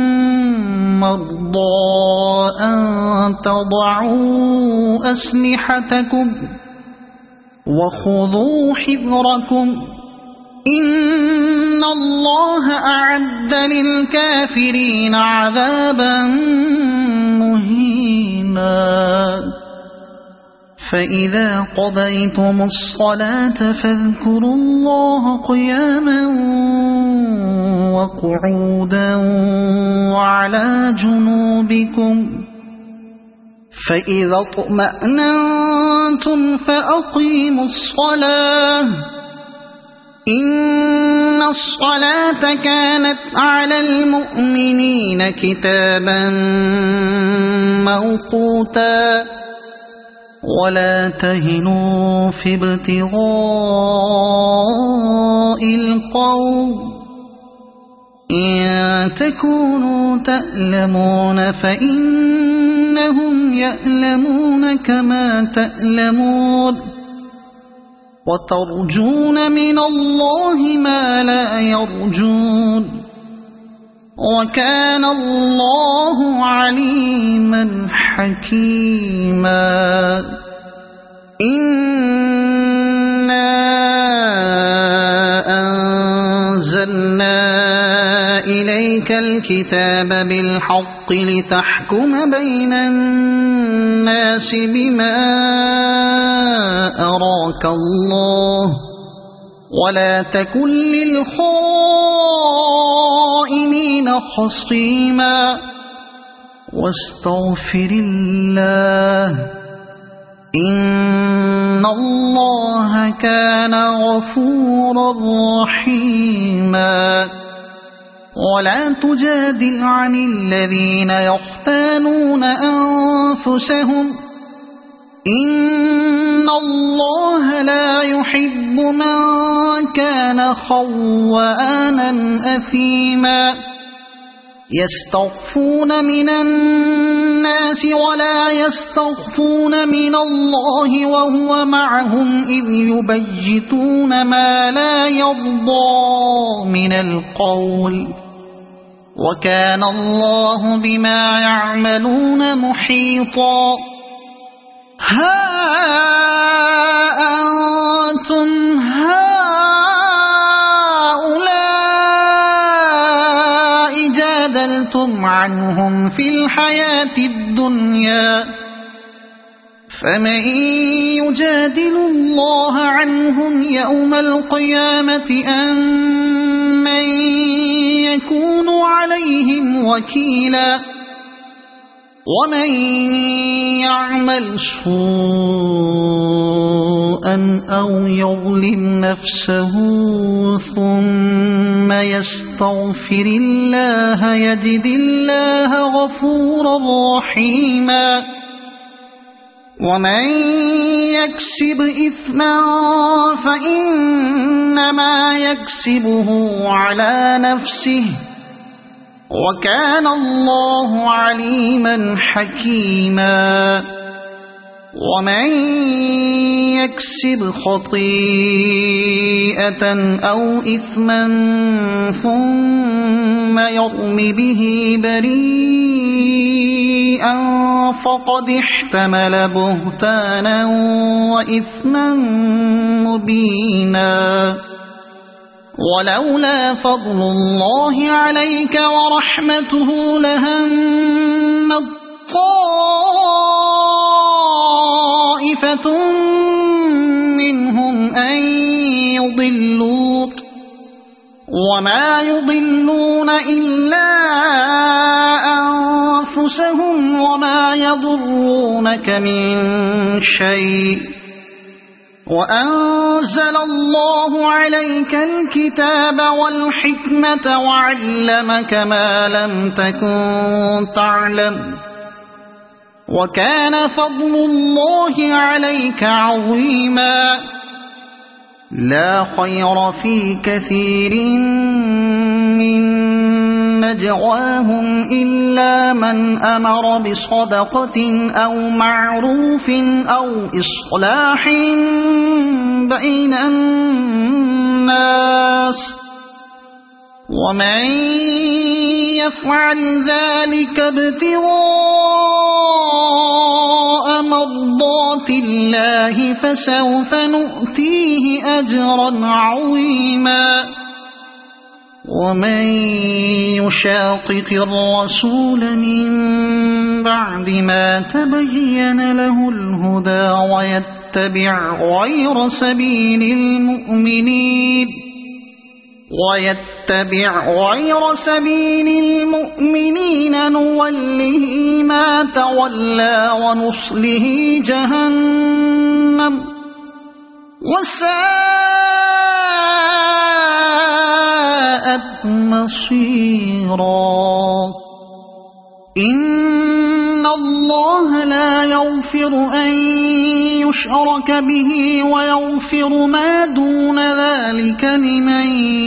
Speaker 1: مرضى أن تضعوا أسلحتكم وخذوا حذركم إن الله أعد للكافرين عذابا مهينا فإذا قضيتم الصلاة فاذكروا الله قياما وقعودا وعلى جنوبكم فإذا اطمأننتم فأقيموا الصلاة إن الصلاة كانت على المؤمنين كتابا موقوتا ولا تهنوا في ابتغاء القوم إن تكونوا تألمون فإنهم يألمون كما تألمون وترجون من الله ما لا يرجون وكان الله عليما حكيما إنا أنزلنا إليك الكتاب بالحق لتحكم بين الناس بما أراك الله ولا تكن للخائنين خصيما واستغفر الله إن الله كان غفورا رحيما ولا تجادل عن الذين يختانون أنفسهم إن الله لا يحب من كان خوانا أثيما يستخفون من الناس ولا يستخفون من الله وهو معهم إذ يبيتون ما لا يرضى من القول وكان الله بما يعملون محيطا ها أنتم هؤلاء جادلتم عنهم في الحياة الدنيا فمن يجادل الله عنهم يوم القيامة أم من يكون عليهم وكيلا ومن يعمل سوءا أو يظلم نفسه ثم يستغفر الله يجد الله غفورا رحيما ومن يكسب إثما فإنما يكسبه على نفسه وكان الله عليما حكيما ومن يكسب خطيئة أو إثما ثم يرم به بريئا فقد احتمل بهتانا وإثما مبينا ولولا فضل الله عليك ورحمته لهمت طائفة منهم أن يضلوك وما يضلون إلا أنفسهم وما يضرونك من شيء وأنزل الله عليك الكتاب والحكمة وعلمك ما لم تكن تعلم وكان فضل الله عليك عظيما لا خير في كثير من نجواهم إلا من أمر بصدقة أو معروف أو إصلاح بين الناس ومن يفعل ذلك ابتغاء ابتغاء مرضات الله فسوف نؤتيه أجرا عظيما ومن يشاقق الرسول من بعد ما تبين له الهدى ويتبع غير سبيل المؤمنين نوله ما تولى ونصله جهنم وساءت مصيرا إن الله لا يغفر أن يشرك به ويغفر ما دون ذلك لمن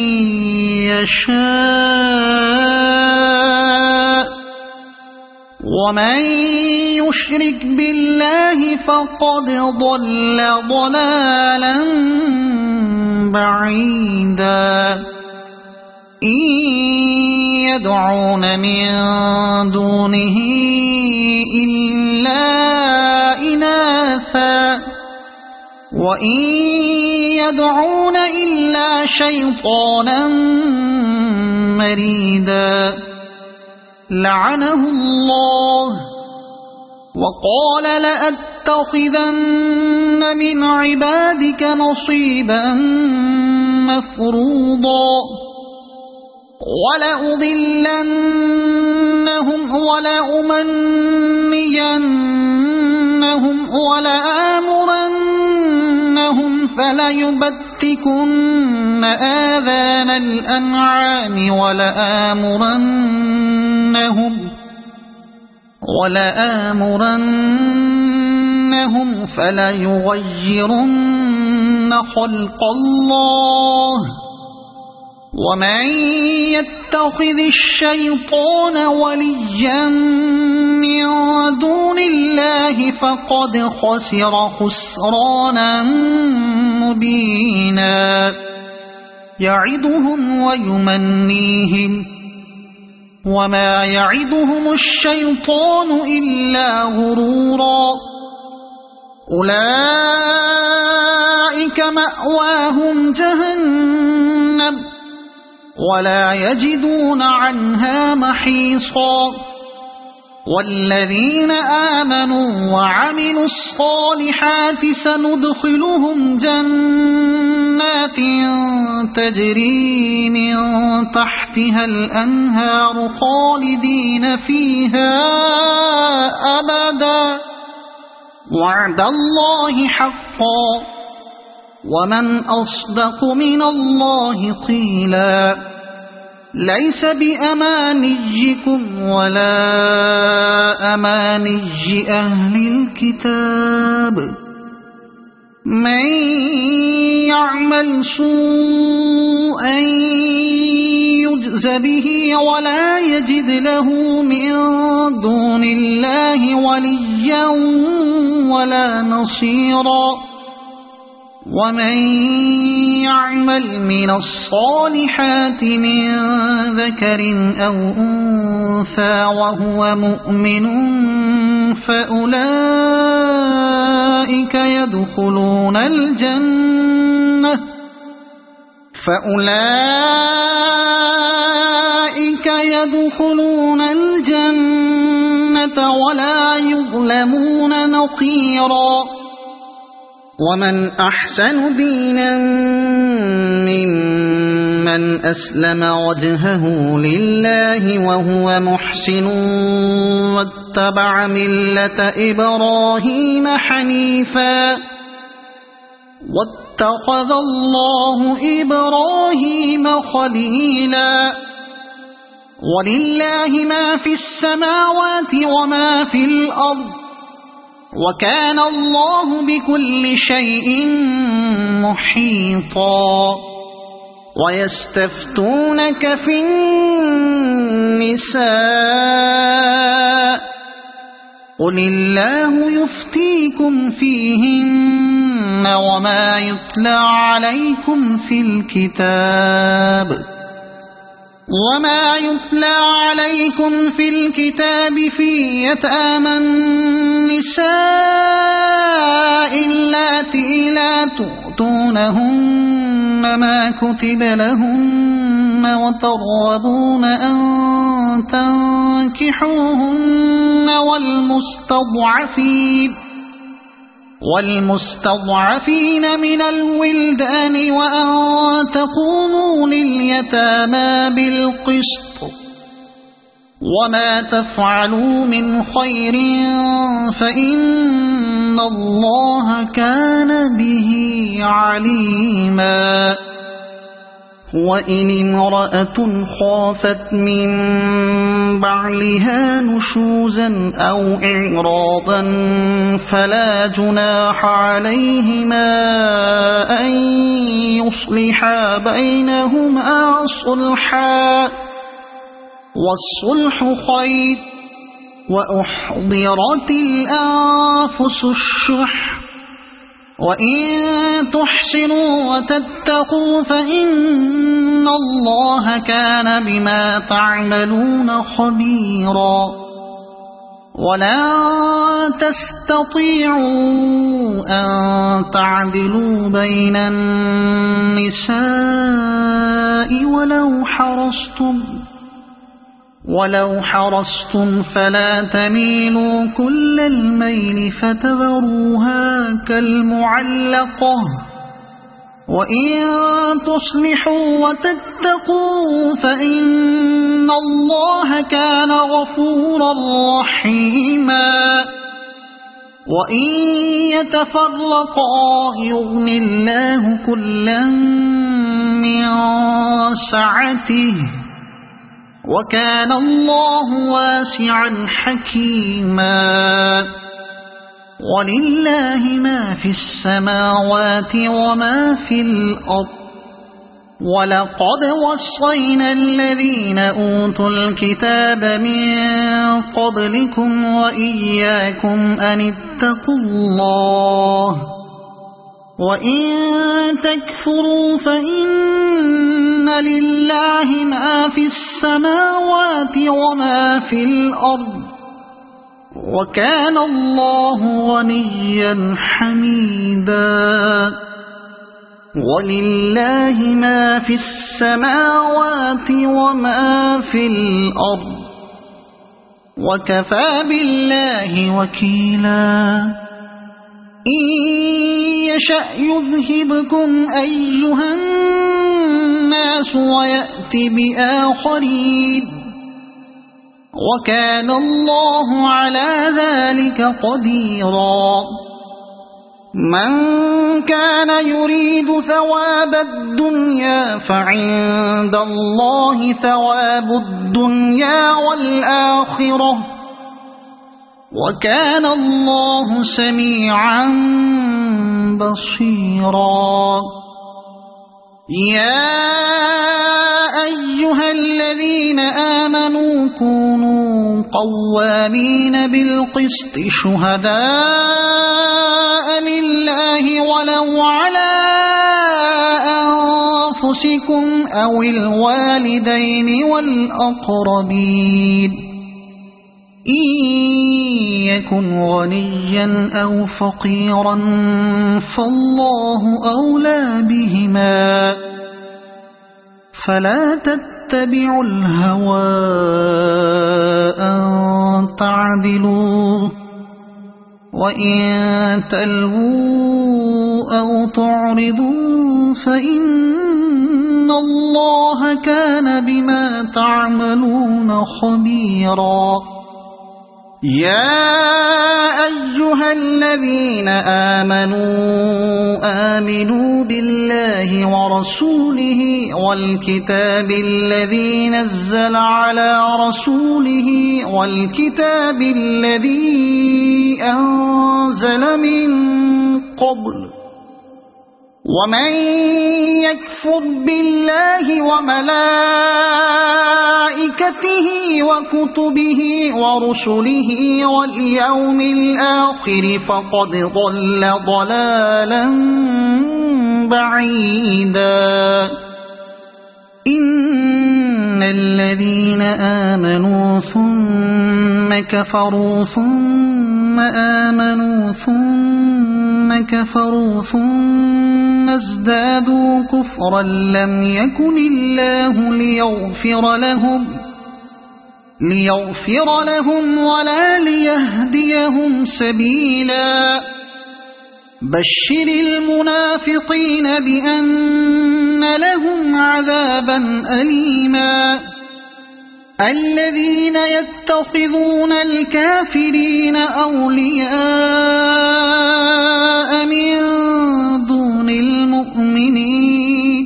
Speaker 1: يشاء ومن يشرك بالله فقد ضل ضلالا بعيدا إن يدعون من دونه إلا إناثا وإن يدعون إلا شيطانا مريدا لعنه الله وقال لأتخذن من عبادك نصيبا مفروضا ولأضلنهم ولأمنينهم ولآمرنهم فليبتكن آذان الأنعام ولآمرنهم فليغيرن خلق الله ومن يتخذ الشيطان وليا من دون الله فقد خسر خسرانا مبينا يعدهم ويمنيهم وما يعدهم الشيطان إلا غرورا أولئك مأواهم جهنم ولا يجدون عنها محيصا والذين آمنوا وعملوا الصالحات سندخلهم جنات تجري من تحتها الأنهار خالدين فيها أبدا وعد الله حقا ومن أصدق من الله قيلا ليس بأمانيكم ولا أماني أهل الكتاب من يعمل سوءا يجز به ولا يجد له من دون الله وليا ولا نصيرا ومن يعمل من الصالحات من ذكر أو أنثى وهو مؤمن فأولئك يدخلون الجنة ولا يظلمون نقيرا ومن أحسن دينا ممن أسلم وجهه لله وهو محسن واتبع ملة إبراهيم حنيفا واتخذ الله إبراهيم خليلا ولله ما في السماوات وما في الأرض وكان الله بكل شيء محيطا ويستفتونك في النساء قل الله يفتيكم فيهن وما يتلى عليكم في الكتاب وما يتلى عليكم في الكتاب في يتامى النساء اللاتي لا تؤتونهن ما كتب لهن وترغبون أن تنكحوهن والمستضعفين من الولدان وأن تقوموا لليتامى بالقسط وما تفعلوا من خير فإن الله كان به عليما. وإن امرأة خافت من بعلها نشوزا أو إعراضا فلا جناح عليهما أن يصلحا بينهما صلحا والصلح خير وأحضرت الأنفس الشح وإن تحسنوا وتتقوا فإن الله كان بما تعملون خبيرا. ولن تستطيعوا أن تعدلوا بين النساء ولو حرصتم فلا تميلوا كل الميل فتذروها كالمعلقة وإن تصلحوا وتتقوا فإن الله كان غفورا رحيما. وإن يتفرقا يغن الله كلا من سعته وكان الله واسعا حكيما. ولله ما في السماوات وما في الأرض ولقد وصينا الذين أوتوا الكتاب من قبلكم وإياكم أن اتقوا الله وإن تكفروا فإن لله ما في السماوات وما في الأرض وكان الله غنيا حميدا. ولله ما في السماوات وما في الأرض وكفى بالله وكيلا. إن يشأ يذهبكم أيها الناس ويأت بآخرين وكان الله على ذلك قديرا. من كان يريد ثواب الدنيا فعند الله ثواب الدنيا والآخرة وكان الله سميعا بصيرا. يا أيها الذين آمنوا كونوا قوامين بالقسط شهداء لله ولو على أنفسكم أو الوالدين والأقربين إن يكن غنيا أو فقيرا فالله أولى بهما فلا تتبعوا الهوى أن تعدلوا وإن تلووا أو تعرضوا فإن الله كان بما تعملون خبيرا. يا أيها الذين آمنوا بالله ورسوله والكتاب الذي نزل على رسوله والكتاب الذي أنزل من قبل ومن يكفر بالله وملائكته وكتبه ورسله واليوم الآخر فقد ضل ضلالا بعيدا. إن الذين آمنوا ثم كفروا ثم آمنوا ثم كفروا ثم ازدادوا كفرا لم يكن الله ليغفر لهم ولا ليهديهم سبيلا بشر المنافقين بأن لهم عذابا أليما الذين يتخذون الكافرين أولياء من دون المؤمنين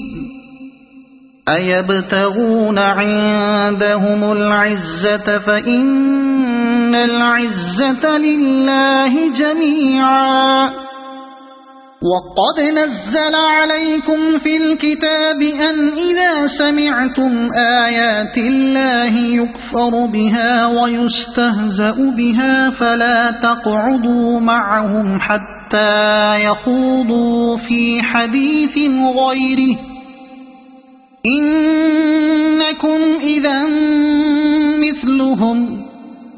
Speaker 1: أيبتغون عندهم العزة فإن العزة لله جميعا وقد نزل عليكم في الكتاب أن إذا سمعتم آيات الله يكفر بها ويستهزأ بها فلا تقعدوا معهم حتى يخوضوا في حديث غيره إنكم إذا مثلهم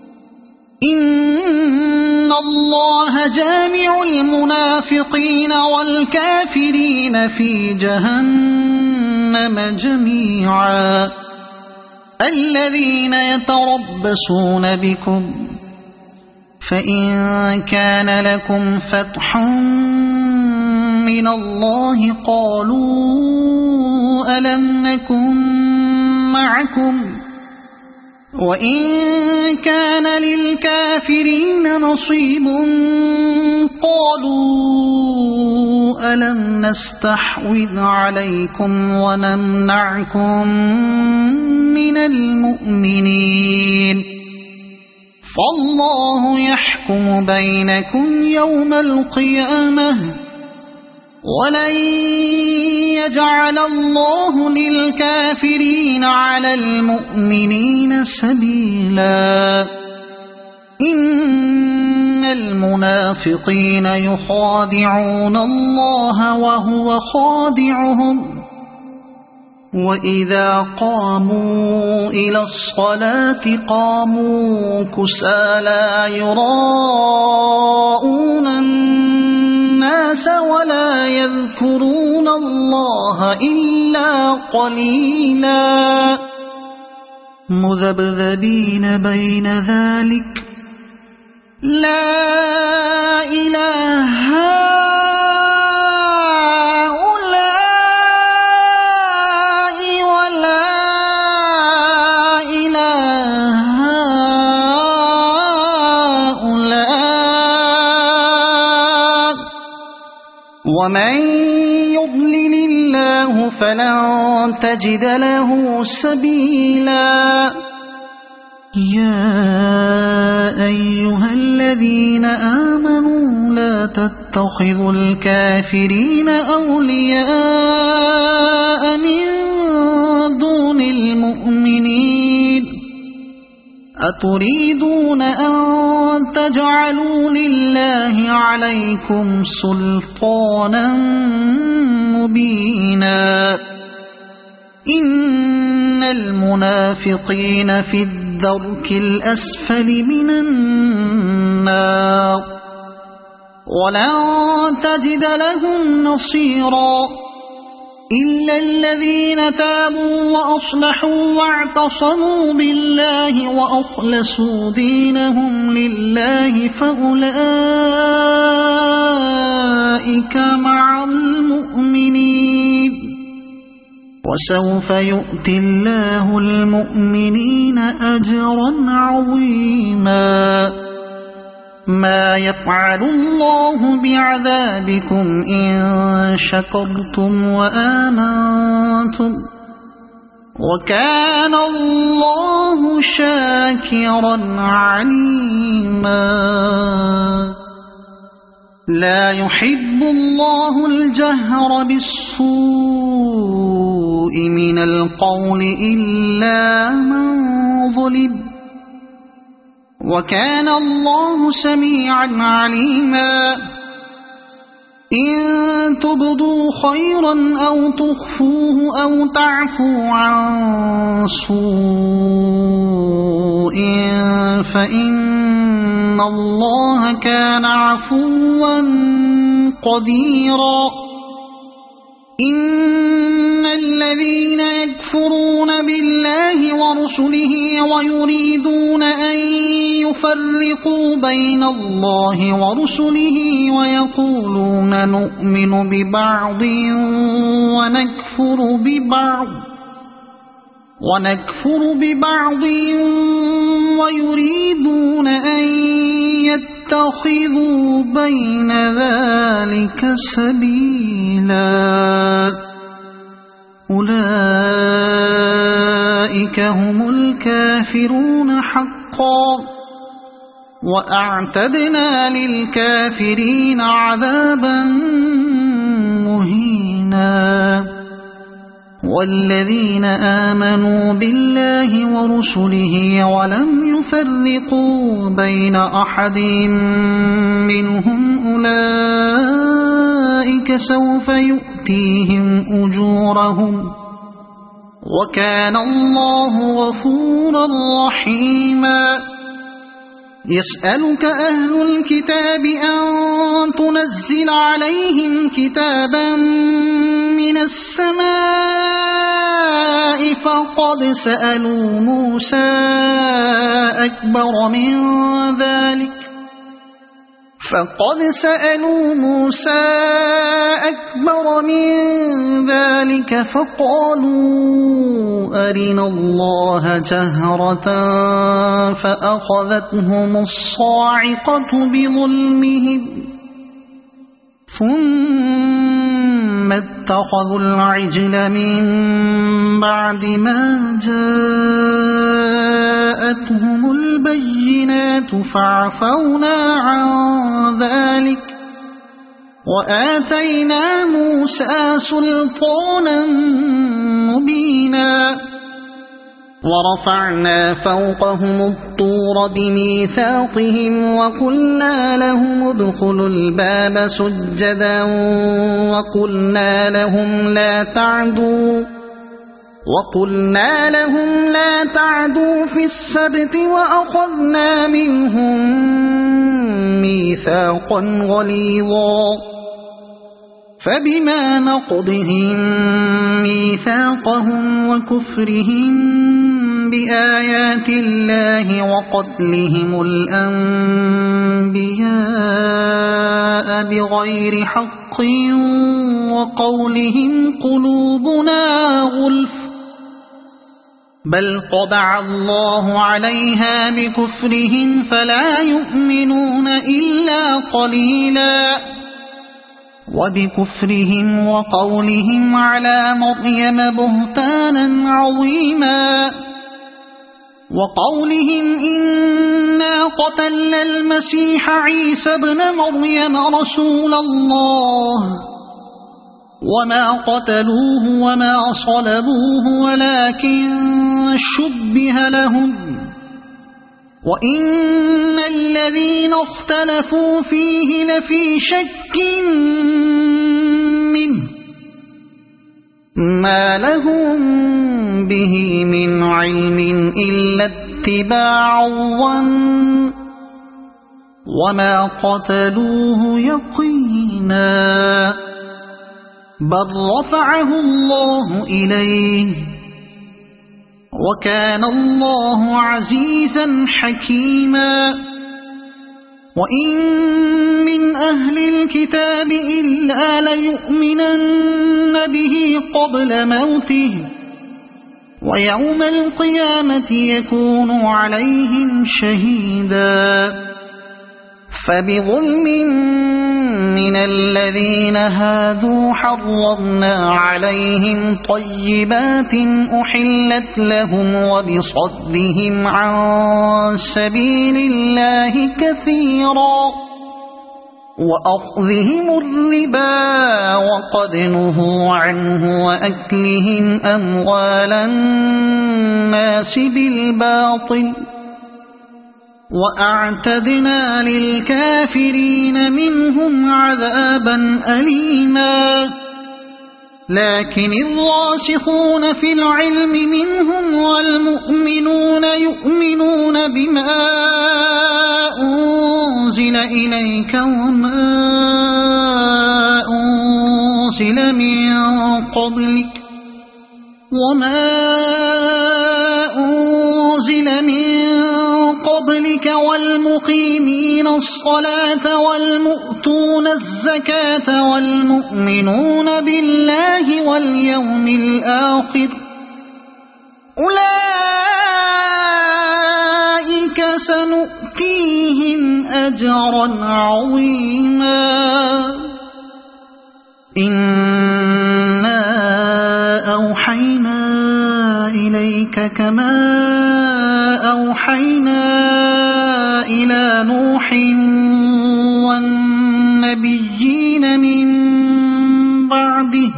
Speaker 1: إن الله جامع المنافقين والكافرين في جهنم جميعا الذين يتربصون بكم فإن كان لكم فتح من الله قالوا ألم نكن معكم وإن كان للكافرين نصيب قالوا ألم نستحوذ عليكم ونمنعكم من المؤمنين فالله يحكم بينكم يوم القيامة ولن يجعل الله للكافرين على المؤمنين سبيلا إن المنافقين يخادعون الله وهو خادعهم وإذا قاموا إلى الصلاة قاموا كسالى يراءون الناس ولا يذكرون الله إلا قليلا مذبذبين بين ذلك لا إله هؤلاء ولا إله هؤلاء ومن يضلل الله فلن تجد له سبيلا يا أيها الذين آمنوا لا تتخذوا الكافرين أولياء من دون المؤمنين أتريدون أن تجعلوا لله عليكم سلطانا مبينا إن المنافقين في الدرك الأسفل من النار ولن تجد لهم نصيرا إلا الذين تابوا وأصلحوا واعتصموا بالله وأخلصوا دينهم لله فأولئك مع المؤمنين وسوف يؤتي الله المؤمنين أجرا عظيما ما يفعل الله بعذابكم إن شكرتم وآمنتم وكان الله شاكرا عليما لا يحب الله الجهر بالسوء من القول إلا من ظلم وكان الله سميعا عليما إن تبدوا خيرا أو تخفوه أو تعفوا عن سوء فإن الله كان عفوا قديرا إن الذين يكفرون بالله ورسله ويريدون أن يفرقوا بين الله ورسله ويقولون نؤمن ببعض ونكفر ببعض ويريدون أن يتخذوا بين ذلك سبيلا أولئك هم الكافرون حقا وأعتدنا للكافرين عذابا مهينا والذين آمنوا بالله ورسله ولم يفرقوا بين أحد منهم أولئك سوف يؤتيهم أجورهم وكان الله غفورا رحيما يسألك أهل الكتاب أن تنزل عليهم كتابا من السماء فقد سألوا موسى أكبر من ذلك فقالوا أرنا الله جهرة فأخذتهم الصاعقة بظلمهم ثم اتخذوا العجل من بعد ما جاءتهم البينات فعفونا عن ذلك وآتينا موسى سلطانا مبينا ورفعنا فوقهم الطور بميثاقهم وقلنا لهم ادخلوا الباب سجدا وقلنا لهم لا تعدوا في السبت وأخذنا منهم ميثاقا غليظا فبما نقضهم ميثاقهم وكفرهم بآيات الله وقتلهم الأنبياء بغير حق وقولهم قلوبنا غلف بل طبع الله عليها بكفرهم فلا يؤمنون إلا قليلا وبكفرهم وقولهم على مريم بهتانا عظيما وقولهم إنا قتلنا المسيح عيسى ابن مريم رسول الله وما قتلوه وما صلبوه ولكن شبه لهم وإن الذين اختلفوا فيه لفي شك منه ما لهم به من علم إلا اتباع الظن وما قتلوه يقينا بل رفعه الله إليه وكان الله عزيزا حكيما وإن من أهل الكتاب إلا ليؤمنن به قبل موته ويوم القيامة يكون عليهم شهيدا فبظلم من الذين هادوا حرمنا عليهم طيبات أحلت لهم وبصدهم عن سبيل الله كثيرا وأخذهم الربا وقد نهوا عنه وأكلهم أموال الناس بالباطل وأعتدنا للكافرين منهم عذابا أليما لكن الراسخون في العلم منهم والمؤمنون يؤمنون بما أنزل إليك وما أنزل من قبلك والمقيمين الصلاة والمؤتون الزكاة والمؤمنون بالله واليوم الآخر أولئك سنؤتيهم أجرا عظيما إنا أوحينا إليك كما أوحينا إلى نوح والنبيين من بعده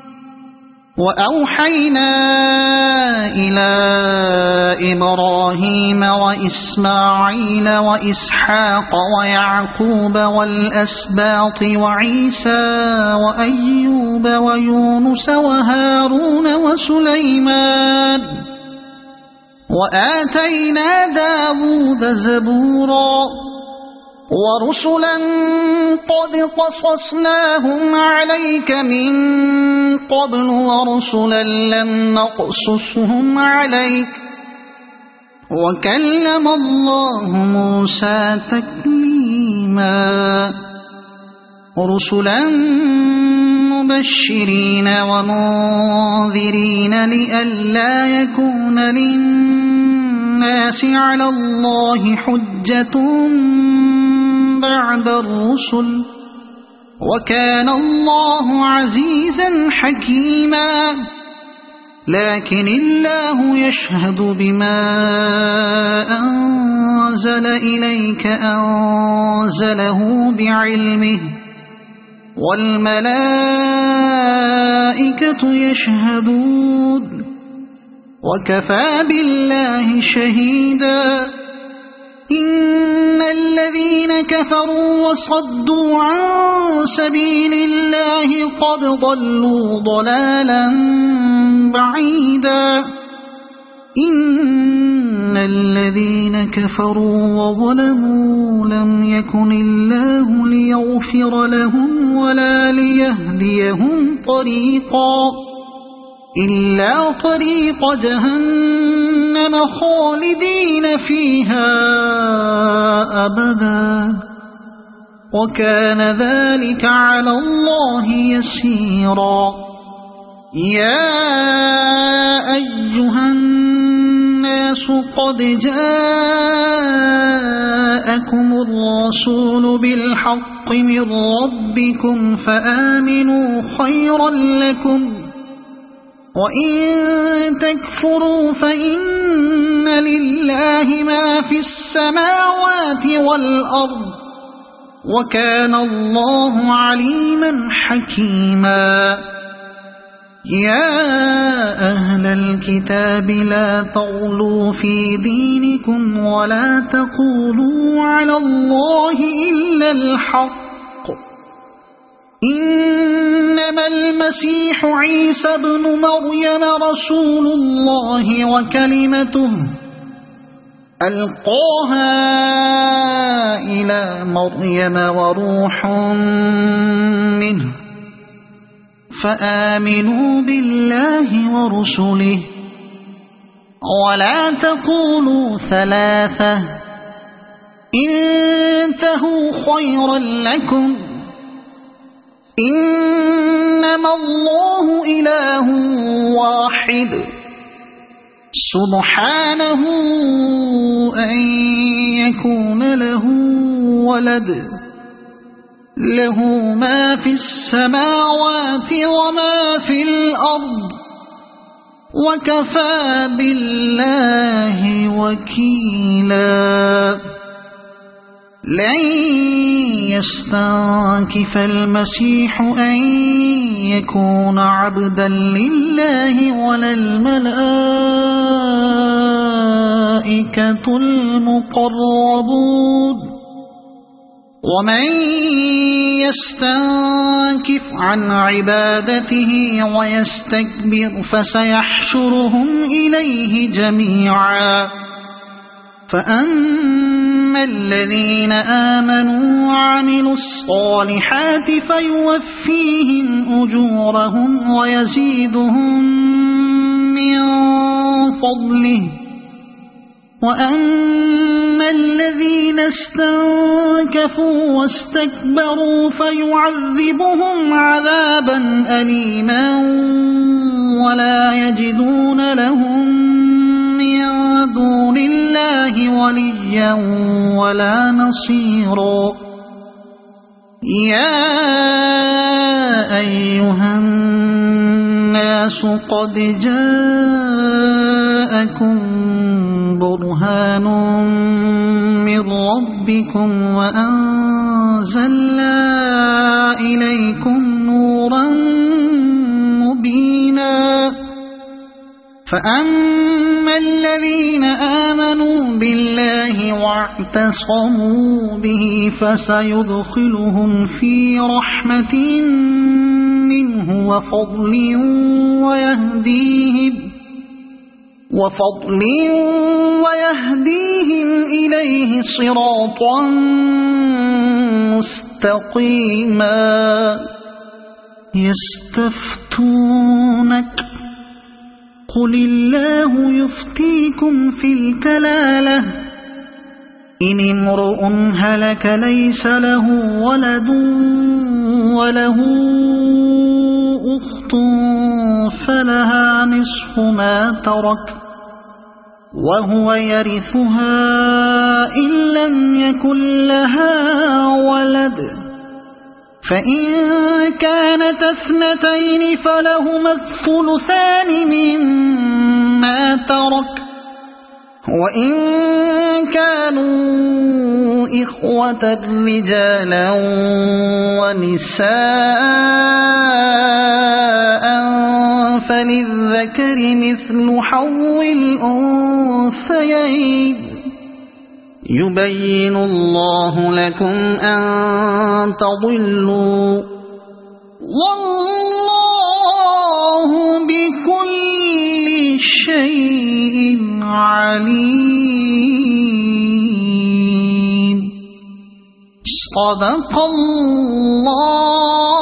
Speaker 1: وأوحينا إلى إبراهيم وإسماعيل وإسحاق ويعقوب والأسباط وعيسى وأيوب ويونس وهارون وسليمان وآتينا داود زبورا ورسلا قد قصصناهم عليك من قبل ورسلا لم نقصصهم عليك وكلم الله موسى تكليما رسلا مبشرين ومنذرين لئلا يكون للناس على الله حجة بعد الرسل وكان الله عزيزا حكيما لكن الله يشهد بما أنزل إليك أنزله بعلمه والملائكة يشهدون وكفى بالله شهيدا إن الذين كفروا وصدوا عن سبيل الله قد ضلوا ضلالا بعيدا إن الذين كفروا وظلموا لم يكن الله ليغفر لهم ولا ليهديهم طريقا إلا طريق جهنم خالدين فيها أبدا وكان ذلك على الله يسيرا يا أيها الناس قد جاءكم الرسول بالحق من ربكم فآمنوا خيرا لكم وإن تكفروا فإن لله ما في السماوات والأرض وكان الله عليما حكيما يا أهل الكتاب لا تغلوا في دينكم ولا تقولوا على الله إلا الحق إنما المسيح عيسى ابن مريم رسول الله وكلمته ألقاها إلى مريم وروح منه فآمنوا بالله ورسله ولا تقولوا ثلاثة انتهوا خيرا لكم إنما الله إله واحد سبحانه أن يكون له ولد له ما في السماوات وما في الأرض وكفى بالله وكيلا لن يستنكف المسيح أن يكون عبدا لله ولا الملائكة والملائكة المقربون ومن يستنكف عن عبادته ويستكبر فسيحشرهم إليه جميعا فأما الذين آمنوا وعملوا الصالحات فيوفيهم أجورهم ويزيدهم من فضله وأما الذين استنكفوا واستكبروا فيعذبهم عذابا أليما ولا يجدون لهم من دون الله وليا ولا نصيرا يا أيها الناس قد جاءكم برهان من ربكم وأنزلنا إليكم نورا مبينا فأما الذين آمنوا بالله واعتصموا به فسيدخلهم في رحمة منه وفضل ويهديهم إليه صراطا مستقيما يستفتونك قل الله يفتيكم في الكلالة إن امرؤ هلك ليس له ولد وله أخت فلها نصف ما ترك وهو يرثها إن لم يكن لها ولد فإن كانت اثنتين فلهما الثلثان مما ترك وإن كانوا إخوة رجالا ونساء فللذكر مثل حظ الأنثيين يبين الله لكم أن تضلوا والله بكل شيء عليم صدق الله